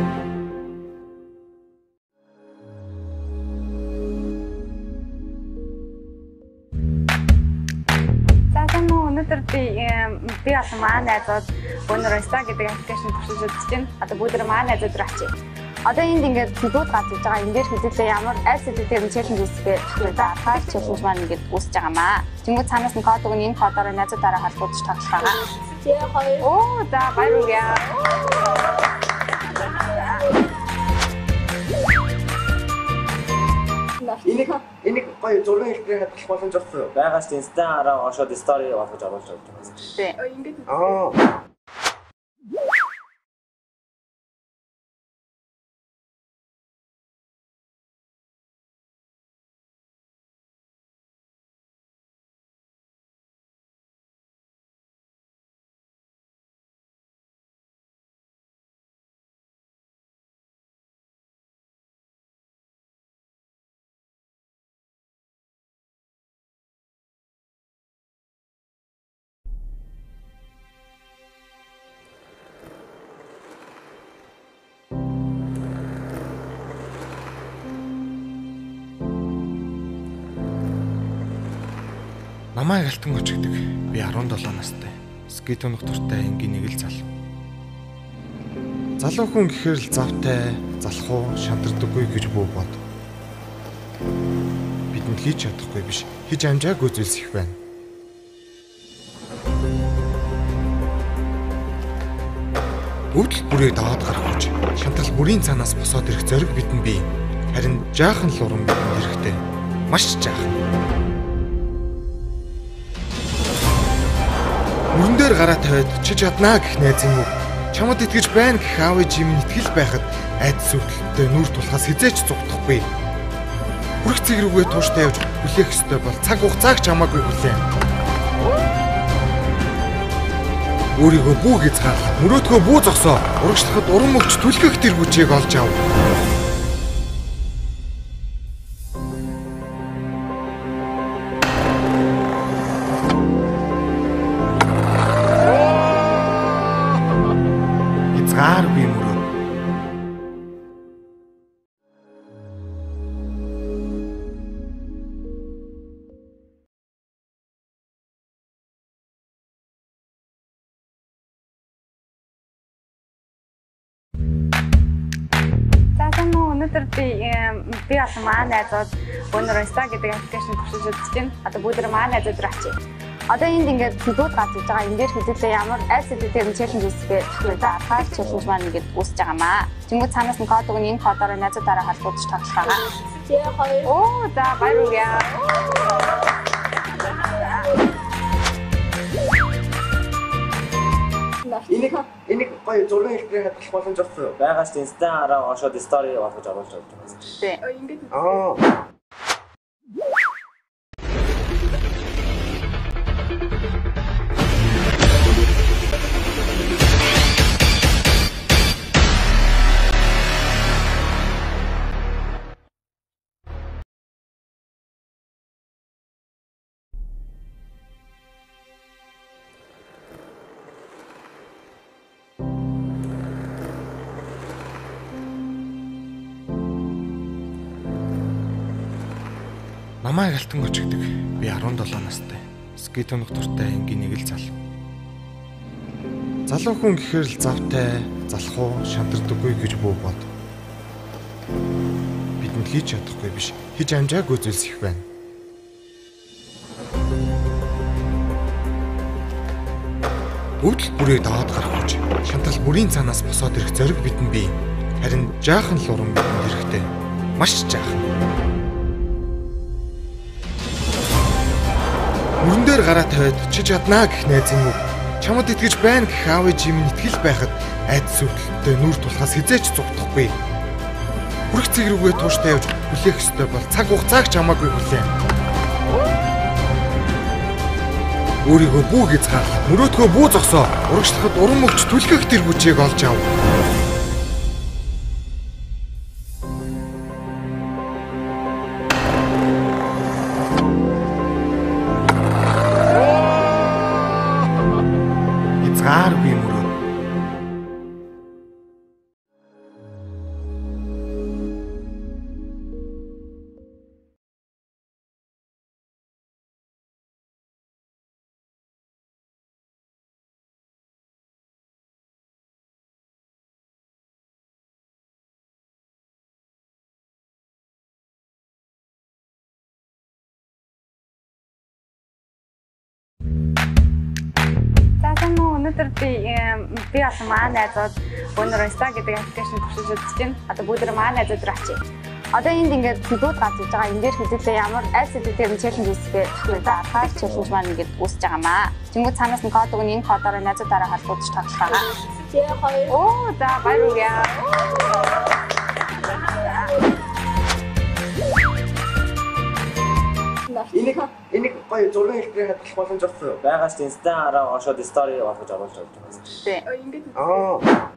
Өнөөдөр би олон маа найзууд өнөөдөр Insta гэдэг аппликейшн туршиж үзэж байна. Одоо бүгд маа найзууд руу очие. Одоо энд ингээд хөдөлгөд гарч иж байгаа. Энд дээр хөдөлгөө ямар аль сэдвээр нь челленж үүсгэх вэ? Хар челленж маань ингээд үүсэж байгаа маа. Тэнгүүд цаанаас нь код өгнө, энэ кодоор найзуудаараа холбогдож тоглох байгаа. Тий 2. Оо за баярлалаа. Энийг гоё зургийн хэлбэрээр хадгалах боломж олсон юу? Байгаас инстаараа ошоод стори болгож оруулж байгаа юм. Тий. Аа. Намайг алтан гоч гэдэг. Би 17 настай. Скейт унах дуртай энгийн нэг л залуу. Залуу хүн гэхээр л завтай, залхуу, шантардаггүй гэж бүү бод. Бидэнд хийж чадахгүй биш, хийж амжаагүй зүйлс их байна. Өвдөл бүрээ даваад гарах хүч, шантрал бүрийн цаанаас босоод ирэх зориг бидэнд бий. Харин жаахан л уран бидэнд хэрэгтэй. Маш жаахан. Мөрөн дээр гараа тавиад чи чаднаа гэх найзын үг. Чамд итгэж байна гэх аав ээжийн итгэл байхад айдас өвдөлтөд нүүр тулахаас хизээч зүгтахгүй. Хүрх цэг рүүгээ тууштай явж хүлээх ёстой бол цаг хугацааг чамаагүй хүлээн. Өөрийгөө бүү хязгаарлах, мөрөөдгөө бүү зогсоо. Урагшлахад уран мөвч түлхэх тэргүүчийг олж ав. Хязгааргүй мөрөөд. Өнөөдөр би олон маа найзууд өнөөдөр Insta гэдэг аппликейшн туршиж үзэж байна. Одоо бүгд маа найзууд руу очие. Одоо энд ингээд хөдөлгөд гарч иж байгаа. Энд дээр хөдөлгөө ямар аль сэдвээр нь челленж үүсгэх вэ? Хар челленж маань ингээд үүсэж байгаа маа. Тэнгүүд цаанаас нь код өгнө, энэ кодоор найзуудаараа холбогдож тоглох байгаа. Тий 2. Оо за баярлалаа. Энийг гоё зургийн хэлбэрээр хадгалах боломж олсон юу? Байгаас инстаараа ошоод стори болгож оруулж байгаа юм. Тий. Аа. Намайг алтан гоч гэдэг. Би 17 настай. Скейт унах дуртай энгийн нэг л залуу. Залуу хүн гэхээр л завтай, залхуу, шантардаггүй гэж бүү бод. Бидэнд хийж чадахгүй биш, хийж амжаагүй зүйлс их байна. Өвдөл бүрээ даваад гарах хүч, шантрал бүрийн цаанаас босоод ирэх зориг бидэнд бий. Харин жаахан л уран бидэнд хэрэгтэй. Маш жаахан. Мөрөн дээр гараа тавиад чи чаднаа гэх найзын үг. Чамд итгэж байна гэх аав ээжийн итгэл байхад айдас өвдөлтөд нүүр тулахаас хизээч зүгтахгүй. Хүрх цэг рүүгээ тууштай явж хүлээх ёстой бол цаг хугацааг чамаагүй хүлээн. Өөрийгөө бүү хязгаарлах, мөрөөдгөө бүү зогсоо. Урагшлахад уран мөвч түлхэх тэргүүчийг олж ав. Хязгааргүй мөрөөд. өнөөдөр би бас маань найзууд өнөөдөр Insta гэдэг аппликейшн төвшиж үзэж байна. Одоо бүгд маань найзууд руу очие. Одоо энд ингээд видео гарч иж байгаа. Энд дээр хэдүүлээ ямар аль сэдвээр челленж үүсгэх вэ? Дахиад челленж маань ингээд үүсэж байгаа маа. Тэнгүүд цаанаас нь код өгнө, энэ кодоор найзуудаараа холбогдож тоглох байгаа. Оо, за баярлалаа. Энийг гоё зургийн хэлбэрээр хадгалах боломж олсон. Байгаас Insta-аараа ошоод story болгож оруулж байгаа. Тий. Аа.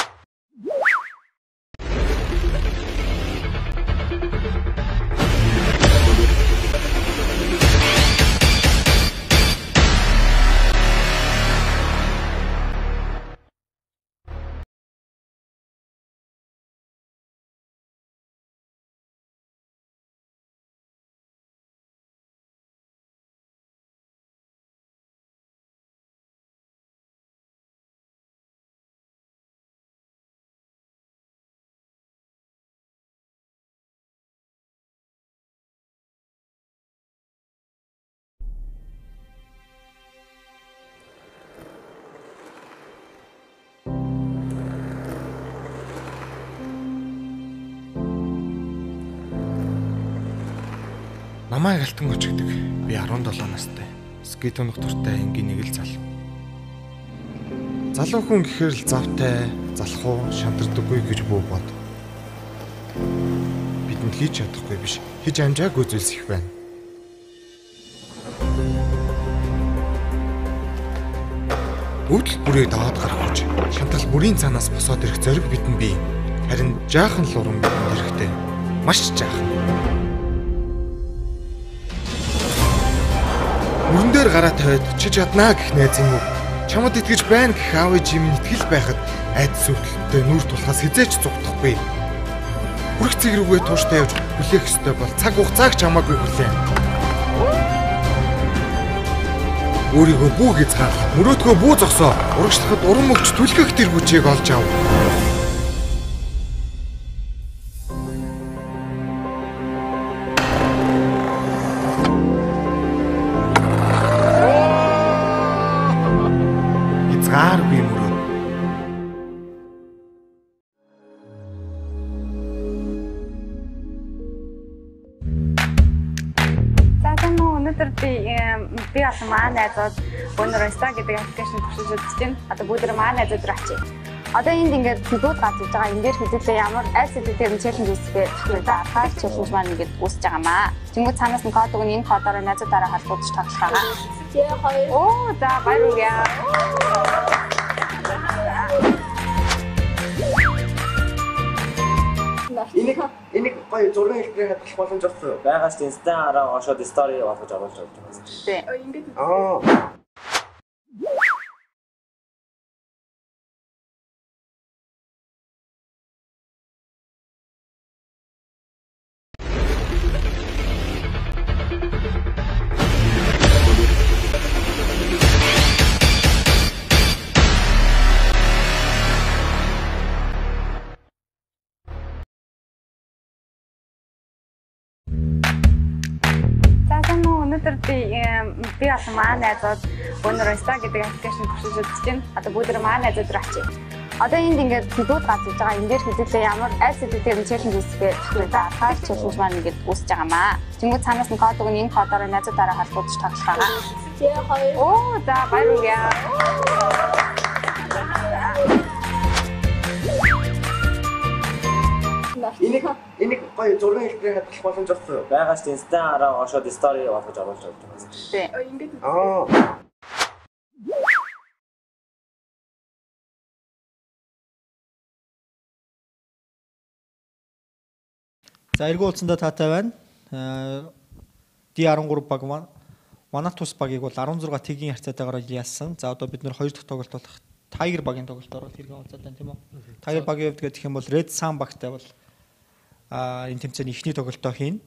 Намайг алтан гоч гэдэг. Би 17 настай. Скейт унах дуртай энгийн нэг л залуу. Залуу хүн гэхээр л завтай, залхуу, шантардаггүй гэж бүү бод. Бидэнд хийж чадахгүй биш. Хийж амжаагүй зүйлс их байна. Өвдөл бүрээ даваад гарах гэж шантал бүрийн цаанаас босоод ирэх зориг бидэн бий. Харин жаахан л уран бидэнд хэрэгтэй. Маш жаахан. Мөрөн дээр гараа тавиад чи чаднаа гэх найз юм уу? Чамд итгэж байна гэх аав ээжийн итгэл байхад айдас өвдөлтөй нүур тулахаас хизээч зүгтахгүй. Хүрх цэг рүүгээ тууштай явж хүлээх ёстой бол цаг хугацааг чамаагүй хүлээн. Өөрийгөө бүү хязгаарлах, мөрөөдгөө бүү зогсоо. Урагшлахад уран мөгч түлхэх тэр хүчийг олж ав. Хязгааргүй мөрөөд. Өнөөдөр би бас маань найзууд өнөөдөр Insta гэдэг аппликейшн төвшиж үзэж байна. Одоо бүгд маань найзууд руу очие. Одоо энд ингээд видео гарч иж байгаа. Энд дээр хэдүүлээ ямар аль сэдвээр челленж үүсгэх вэ? Дахиад челленж маань ингээд үүсэж байгаа маа. Тэнгүүд цаанаас нь код өгнө, энэ кодоор найзуудаараа холбогдож тоглох байгаа. Оо, за баярлалаа. Энийг гоё зургийн хэлбэрээр хадгалах боломж олсон. Байгаас Insta-аараа ошоод story болгож оруулж байгаа. Тий. Аа. Өнөөдөр би бас маань найзууд өнөөдөр Insta гэдэг аппликейшн төвшиж үзэж байна. Одоо бүгд маань найзууд руу очие. Одоо энд ингээд видео гарч иж байгаа. Энд дээр хэдүүлээ ямар аль сэдвээр челленж үүсгэх вэ? Дахиад челленж маань ингээд үүсэж байгаа маа. Тэнгүүд цаанаас нь код өгнө, энэ кодоор найзуудаараа холбогдож тоглох байгаа. Оо, за баярлалаа. Энийг гоё зургийн хэлбэрээр хадгалах боломж олсон. Байгаас Insta-аараа ошоод story болгож оруулж байгаа. Тий. Аа. За эргүү уулзсандаа таатай байна. D13 баг манай тус багийг бол 16 тэгийн харьцаатайгаар яасан. За одоо бид нэр 2 дахь тоглолт болох Tiger багийн тоглолтоор хэрэгээ уулзаад байна тийм үү? Tiger багийн хувьд гэх юм бол Red Sun багтай бол энэ тэмцээний эхний тоглолтоо хийн.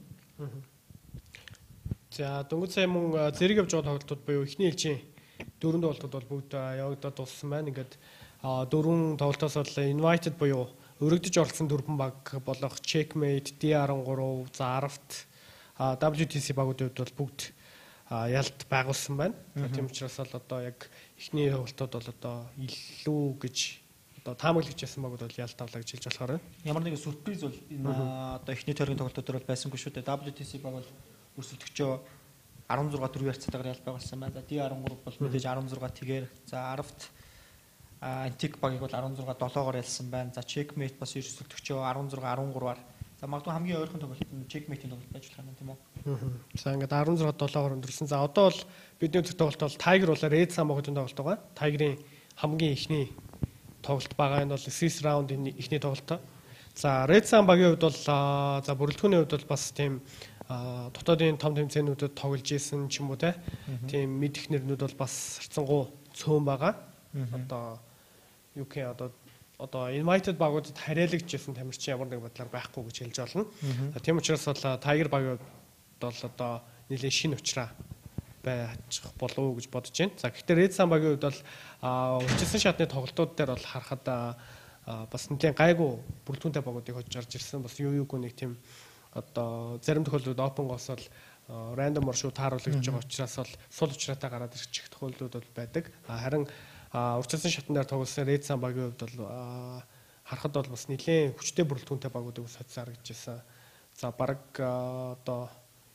За дөнгөж сая мөн зэрэг явж байгаа тоглолтууд буюу эхний элчийн 4 тоглолтууд бол бүгд явагдаад дууссан байна. Ингээд 4 тоглолтоос бол invited буюу өргөдөж оролцсон 4 баг болох Checkmate, D13, Zarft, WTC багуудын хувьд бол бүгд ялт байгуулсан байна. Тийм учраас бол одоо яг эхний тоглолтууд бол одоо илүү гэж одоо таамаглаж байсан баг бол ялт авлаа гэж хэлж болохоор байна. Ямар нэгэн сюрприз бол одоо эхний тойргийн тоглолтууд дээр бол байсангүй шүү дээ. WTC баг бол өрсөлдөгчөө 16 4 ярцтайгаар ялт байгуулсан байна. За D13 бол мэдээж 16 тэгээр. За 10-т Antique багийг бол 16 7-оор ялсан байна. За Checkmate бас өрсөлдөгчөө 16 13-аар. За магадгүй хамгийн ойрхон тоглолт нь Checkmate-ийн тоглолт байж болох юм тийм үү? За ингээд 16 7-оор өндөрсөн. За одоо бол бидний тоглолт бол Tiger болоо Red Sun багийн тоглолт байгаа. Tiger-ийн хамгийн ихний тоглолт байгаа энэ бол Swiss round-ийн ихний тоглолт. За Red Sun багийн хувьд бол за бүрэлдэхүүний хувьд бол бас тийм дотоодын том тэмцээнүүдэд тоглож исэн ч юм уу тийм мэд их нэрнүүд бол бас харцангуй цөөн байгаа. Одоо юу гэх одоо invited багуудад хариалагжсэн тамирчин ямар нэг бодлоор байхгүй гэж хэлж болно. Тийм учраас бол Tiger багийн бол одоо нэлийн шинэ учраа байж болов уу гэж бодож байна. За гэхдээ Red Sun багийн хувьд бол учирсан шатны тоглолтууд дээр бол харахад бас нэлийн гайгүй бүрэлдэхүүнтэй багуудыг хожиж гарч ирсэн. Бас юуг нэг тийм одоо зарим тохиолдолд open гоос бол random маршрут тааруулж байгаа учраас бол сул учраатай гараад ирчих тохиолдлууд бол байдаг. Харин урьдчилсан шатн дээр тоглосон Red Sun багийн хувьд бол харахад бол бас нэлээд хүчтэй бүрэлдэхүүнтэй багуудыг соцсаар гэж байсан. За баг одоо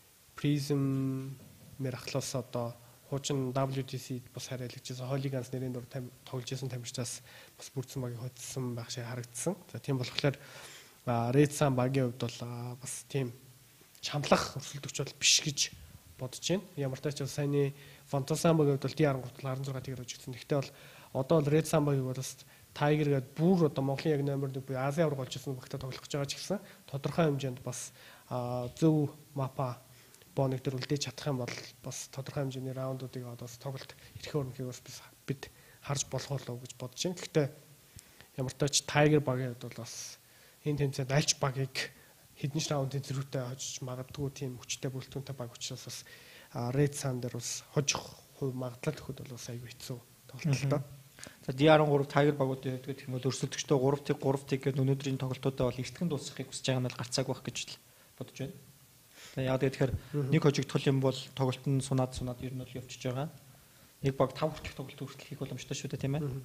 Prism мэрахлаас одоо хуучин WTC бас хариалагчсан Hooligans нэрийн дур тоглож исэн тамирчаас бас бүрдсэн багийг хоцсон байх шиг харагдсан. За тийм болохоор Red Sun багийн хувьд бол бас тийм чамлах өрсөлдөгч бол биш гэж бодож байна. Ямар ч тач саяны Fantasy багийн хувьд бол D13 16 тэгэр өгсөн. Гэхдээ бол одоо бол Red Sun багийг бол Tiger гээд бүр одоо Монголын яг номер 1 буюу Азийн авраг болж ирсэн багтаа тоглох гэж байгаа ч гэсэн тодорхой хэмжээнд бас зөв мапа боныг дээр үлдээж чадах юм бол бас тодорхой хэмжээний раундуудыг одоо тоглолт эрх өрнөхийг бас бид харж болох болов гэж бодож байна. Гэхдээ ямар ч тач Tiger багийн хувьд бол бас энэ тэмцээнд альч багийг хэдэн раундын зэрэгтэй хожиж магадгүй тийм хүчтэй бүрэлдэхүүнтэй баг учраас бас Red Sun дээр бас хожих хувь магадлал өгөхөд бол бас аягүй хэцүү тоглолт л доо. За D13 Tiger багуудын хувьд гэх юм бол өрсөлдөгчдөө 3-3 гэдэг өнөөдрийн тоглолтуудаа бол эртгэн дуусгахыг хүсэж байгаа юм бол гарцааг байх гэж л бодож байна. Яг тэгэхээр нэг хожигдох юм бол тоглолт нь сунаад ер нь бол явчихж байгаа. Нэг баг 5 хүртэлх тоглолт хүртэл хийх боломжтой шүү дээ тийм ээ.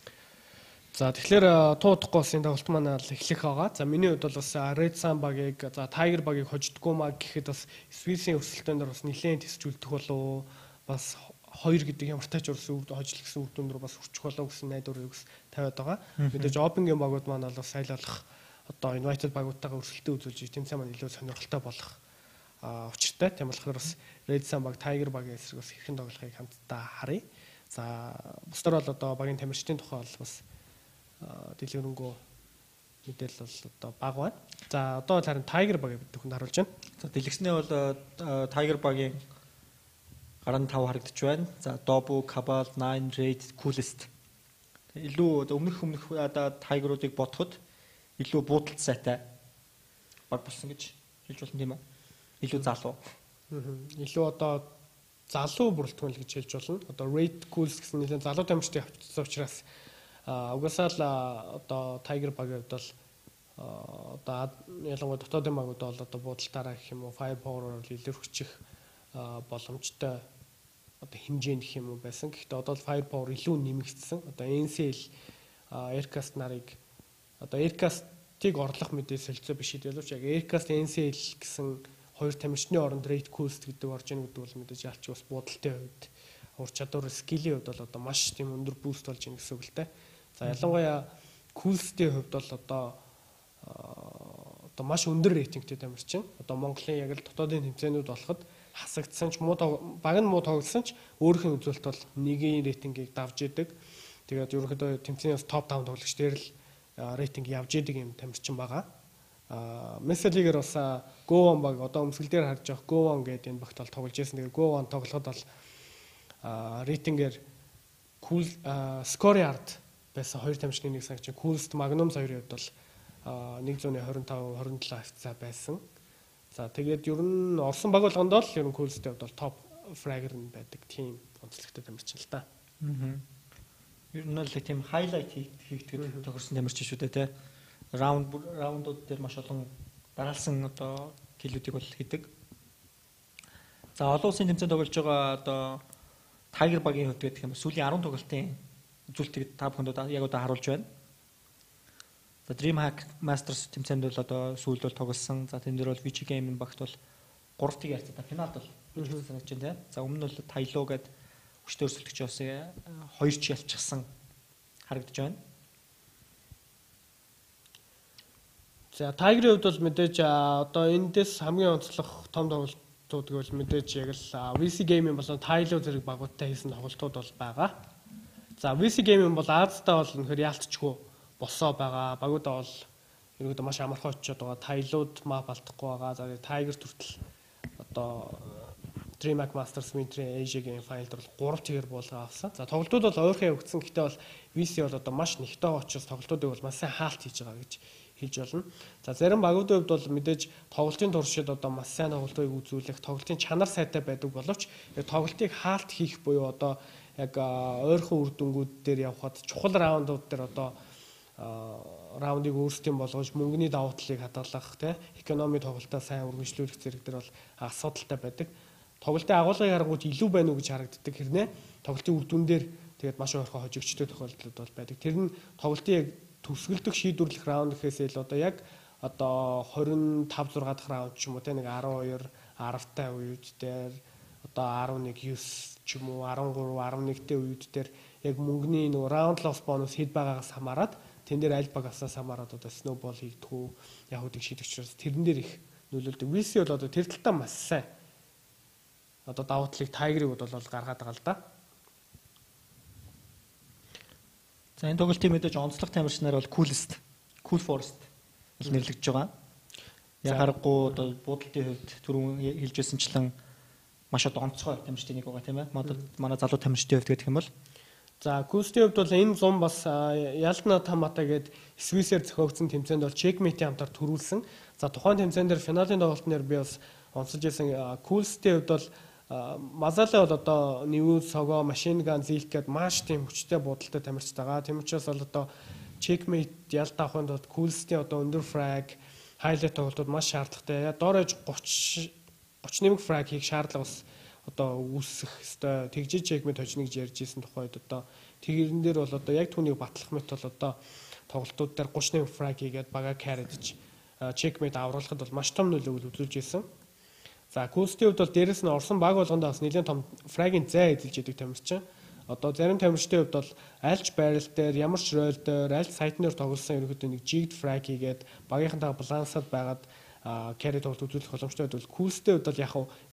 За тэгэхээр туудахгүй бас энэ тоглолт маань л эхлэх байгаа. За миний хувьд бол бас Red Sun багийг за Tiger багийг хождгоо маа гэхэд бас Swiss-ийн өрсөлдөөн дээр бас нэлээд тэсжүүлдэх болов бас 2 гэдэг ямар тач хожлогсон үр дүн рүү бас хүрчих болов гэсэн найдварыг тавиад байгаа. Мэдээж Open-ийн багууд маань бол бас сайлуулах одоо invited багуудтайгаа өрсөлдөө үзүүлж тэмцээн маань илүү сонирхолтой болох учиртай. Тийм болохоор бас Red Sun баг Tiger багийн эсрэг бас хэрхэн тоглохыг хамтдаа харъя. За бусдаар бол одоо багийн тамирчдын тухай бол бас дэлгэрэнгүй мэдээлэл бол одоо бага байна. За одоо харин Tiger багийг бид бүхэнд харуулж байна. За дэлгэснээ бол Tiger багийн гарan 5 харагдаж байна. За Dobu, Cabal, 9, Raid, Coolest. Илүү өмнөх Tiger-уудыг бодоход илүү буудалт сайтай баг болсон гэж хэлж болно тийм ээ. Илүү залуу. Илүү одоо залуу бүрэлдэхүүн л гэж хэлж болно. Одоо Raid, Coolest гэсэн нэлээд залуу тамирчдыг авчирсан учраас угсаал одоо Tiger багийн хувьд бол одоо ялангуяа дотоодын багууд бол одоо буудалтаараа гэх юм уу Firepower-оор илэрхийлэх боломжтой одоо хэмжээнд гэх юм уу байсан. Гэхдээ одоо Firepower илүү нэмэгдсэн. Одоо NCL Aircast нарыг одоо Aircast-ыг орлох мэдээ солилцоо биш хэлвч яг Aircast NCL гэсэн хоёр тамирчны оронд Raid Coolest гэдэг орж ийн гэдэг бол мэдээж ялч бас буудалтай хувьд ур чадвар скиллийн хувьд бол одоо маш тийм өндөр буст болж ийн гэсэн үг л дээ. За ялангуяа Coolest-ийн хувьд бол одоо маш өндөр рейтингтэй тамирчин. Одоо Монголын яг л дотоодын тэмцээнүүд болоход хасагдсан ч баг нь муу тоглосон ч өөрийнхөө үзүүлэлт бол 1-ийн рейтингийг давж идэг. Тэгээд ерөнхийдөө тэмцээнээс топ 5 тоглогч дээр л рейтинг явж идэг юм тамирчин байгаа. Месселигээр бас Go1 баг одоо өмсгөл дээр харж байгаа Go1 гэдэг энэ багт бол тоглож байсан. Тэгээд Go1 тоглоход бол рейтингээр Cool Scorecard байсан хоёр тамирчны нэг сагч Coolest Magnum хоёрын хувьд бол 125-27 хавцаа байсан. За тэгээд ер нь орсон баг болгонд бол ер нь Coolest-ийн хувьд бол топ fragger нь байдаг тийм онцлогтой тамирчин л та. Ер нь л тийм highlight хийгдэх тохирсон тамирчин шүү дээ те. Раундууд дээр маш олон дараалсан одоо киллүүдийг бол хийдэг. За олон улсын тэмцээнд тоглож байгаа одоо Tiger багийн хувьд гэх юм бол сүүлийн 10 тоглолтын үзүүлэлтийг та бүхэнд яг одоо харуулж байна. За DreamHack Masters тэмцээнд бол одоо сүүлд бол тоглосон. За тэн дээр бол VG Gaming багт бол 3-1 ярцтай финалд бол санагдаж байна тийм. За өмнө нь бол Tailo гээд хүчтэй өрсөлдөгч бас 2 ялчихсан харагдаж байна. За Tiger-ийн хувьд бол мэдээж одоо эндээс хамгийн онцлог том тоглолтууд гэвэл мэдээж яг л VC Gaming болон Tailo зэрэг багуудтай хийсэн тоглолтууд бол байгаа. За VC Gaming бол Азтай бол үнэхээр яалтчгүй босоо байгаа. Багуудаа бол ерөөдөө маш амархан очиод байгаа. Tailo-д мап алдахгүй байгаа. За Tiger хүртэл одоо DreamHack Masters Winter Asia-гийн файлд бол 3-1 буулга авсан. За тоглолтууд бол ойрхон явагдсан. Гэхдээ бол VC бол одоо маш нэгтэй очиж тоглолтуудыг бол маш сайн хаалт хийж байгаа гэж хэлж болно. За зарим багуудын хувьд бол мэдээж тоглолтын туршид одоо маш сайн тоглолтыг үзүүлэх, тоглолтын чанар сайтай байдаг боловч тоглолтыг хаалт хийх буюу одоо яг ойрхон үр дүнгууд дээр явхад чухал раундууд дээр одоо раундыг өөрсдийн болгож мөнгөний давуу талыг хадгалах тийм экономи тоглолтоо сайн үргэлжлүүлэх зэрэг дээр бол асуудалтай байдаг. Тоглолтын агуулгыг харангуут илүү байна уу гэж харагддаг хэрнээ тоглолтын үр дүн дээр тэгээд маш ойрхон хожигчтой тохиолдлууд бол байдаг. Тэр нь тоглолтын яг төгсгөлдөх шийдвэрлэх раунд гэхээс илүү одоо яг одоо 25 6 дахь раунд ч юм уу тийм нэг 12 10-тай үед дээр одоо 11 9 ч юм уу 13 11-тэй үед дээр яг мөнгөний нэг раунд лосс бонус хэд байгаагаас хамаарат тэн дээр аль багасаас хамаарат одоо сноубол хийгдэх үү яг үдэг шийдэх учраас тэрэн дээр их нөлөөлдөг. VC бол одоо тэр талтаа маш сайн одоо давуу талыг Tiger-ыг бол гаргаад байгаа л да. За энэ тоглолтын мэдээж онцлог тамирч нар бол Cool Forest гэж нэрлэгдэж байгаа. Яг харахгүй одоо буудалтын хувьд түрүүн хэлжсэнчлэн маш одоо онцгой тамирчдын нэг байгаа тийм ээ. Манай залуу тамирчдын хувьд гэх юм бол за Cool-ийн хувьд бол энэ зам бас Ялтна Тамата гээд Swiss-ээр зохиогдсон тэмцээнд бол Checkmate-ийн хамтаар төрүүлсэн. За тухайн тэмцээн дээр финалийн тоглолтноор би бас онцолж исэн Cool-ийн хувьд бол Мазалаа бол одоо New Sogo Machine Gun Zilk гээд маш тийм хүчтэй будалтай тамирчид байгаа. Тийм учраас бол одоо Checkmate Ялта авахын тулд Cool-ийн одоо өндөр frag highlight тоглолтууд маш шаардлагатай. Доорож 30 frag хийх шаардлага бас одоо үүсэх ёстой. Тэгжиж Checkmate хожныг ярьж исэн тухайд одоо тэрэн дээр бол одоо яг түүнийг батлах мэт бол одоо тоглолтууд дээр 31 frag хийгээд бага carry-дж Checkmate авруулахад бол маш том нөлөө үзүүлж исэн. За Cool-ийн хувьд бол дээрэс нь орсон баг болгондоо бас нэлээд том фрагийн зай эзэлж идэг тамирчин. Одоо зарим тамирчдын хувьд бол альч баррел дээр, ямар ч рол дээр, аль сайтнаар тоглосон ерөөдөө нэг jig frag хийгээд багийнхантайгаа балансад байгаад carry тоглолт үзүүлэх боломжтой бол Cool-ийн хувьд бол яг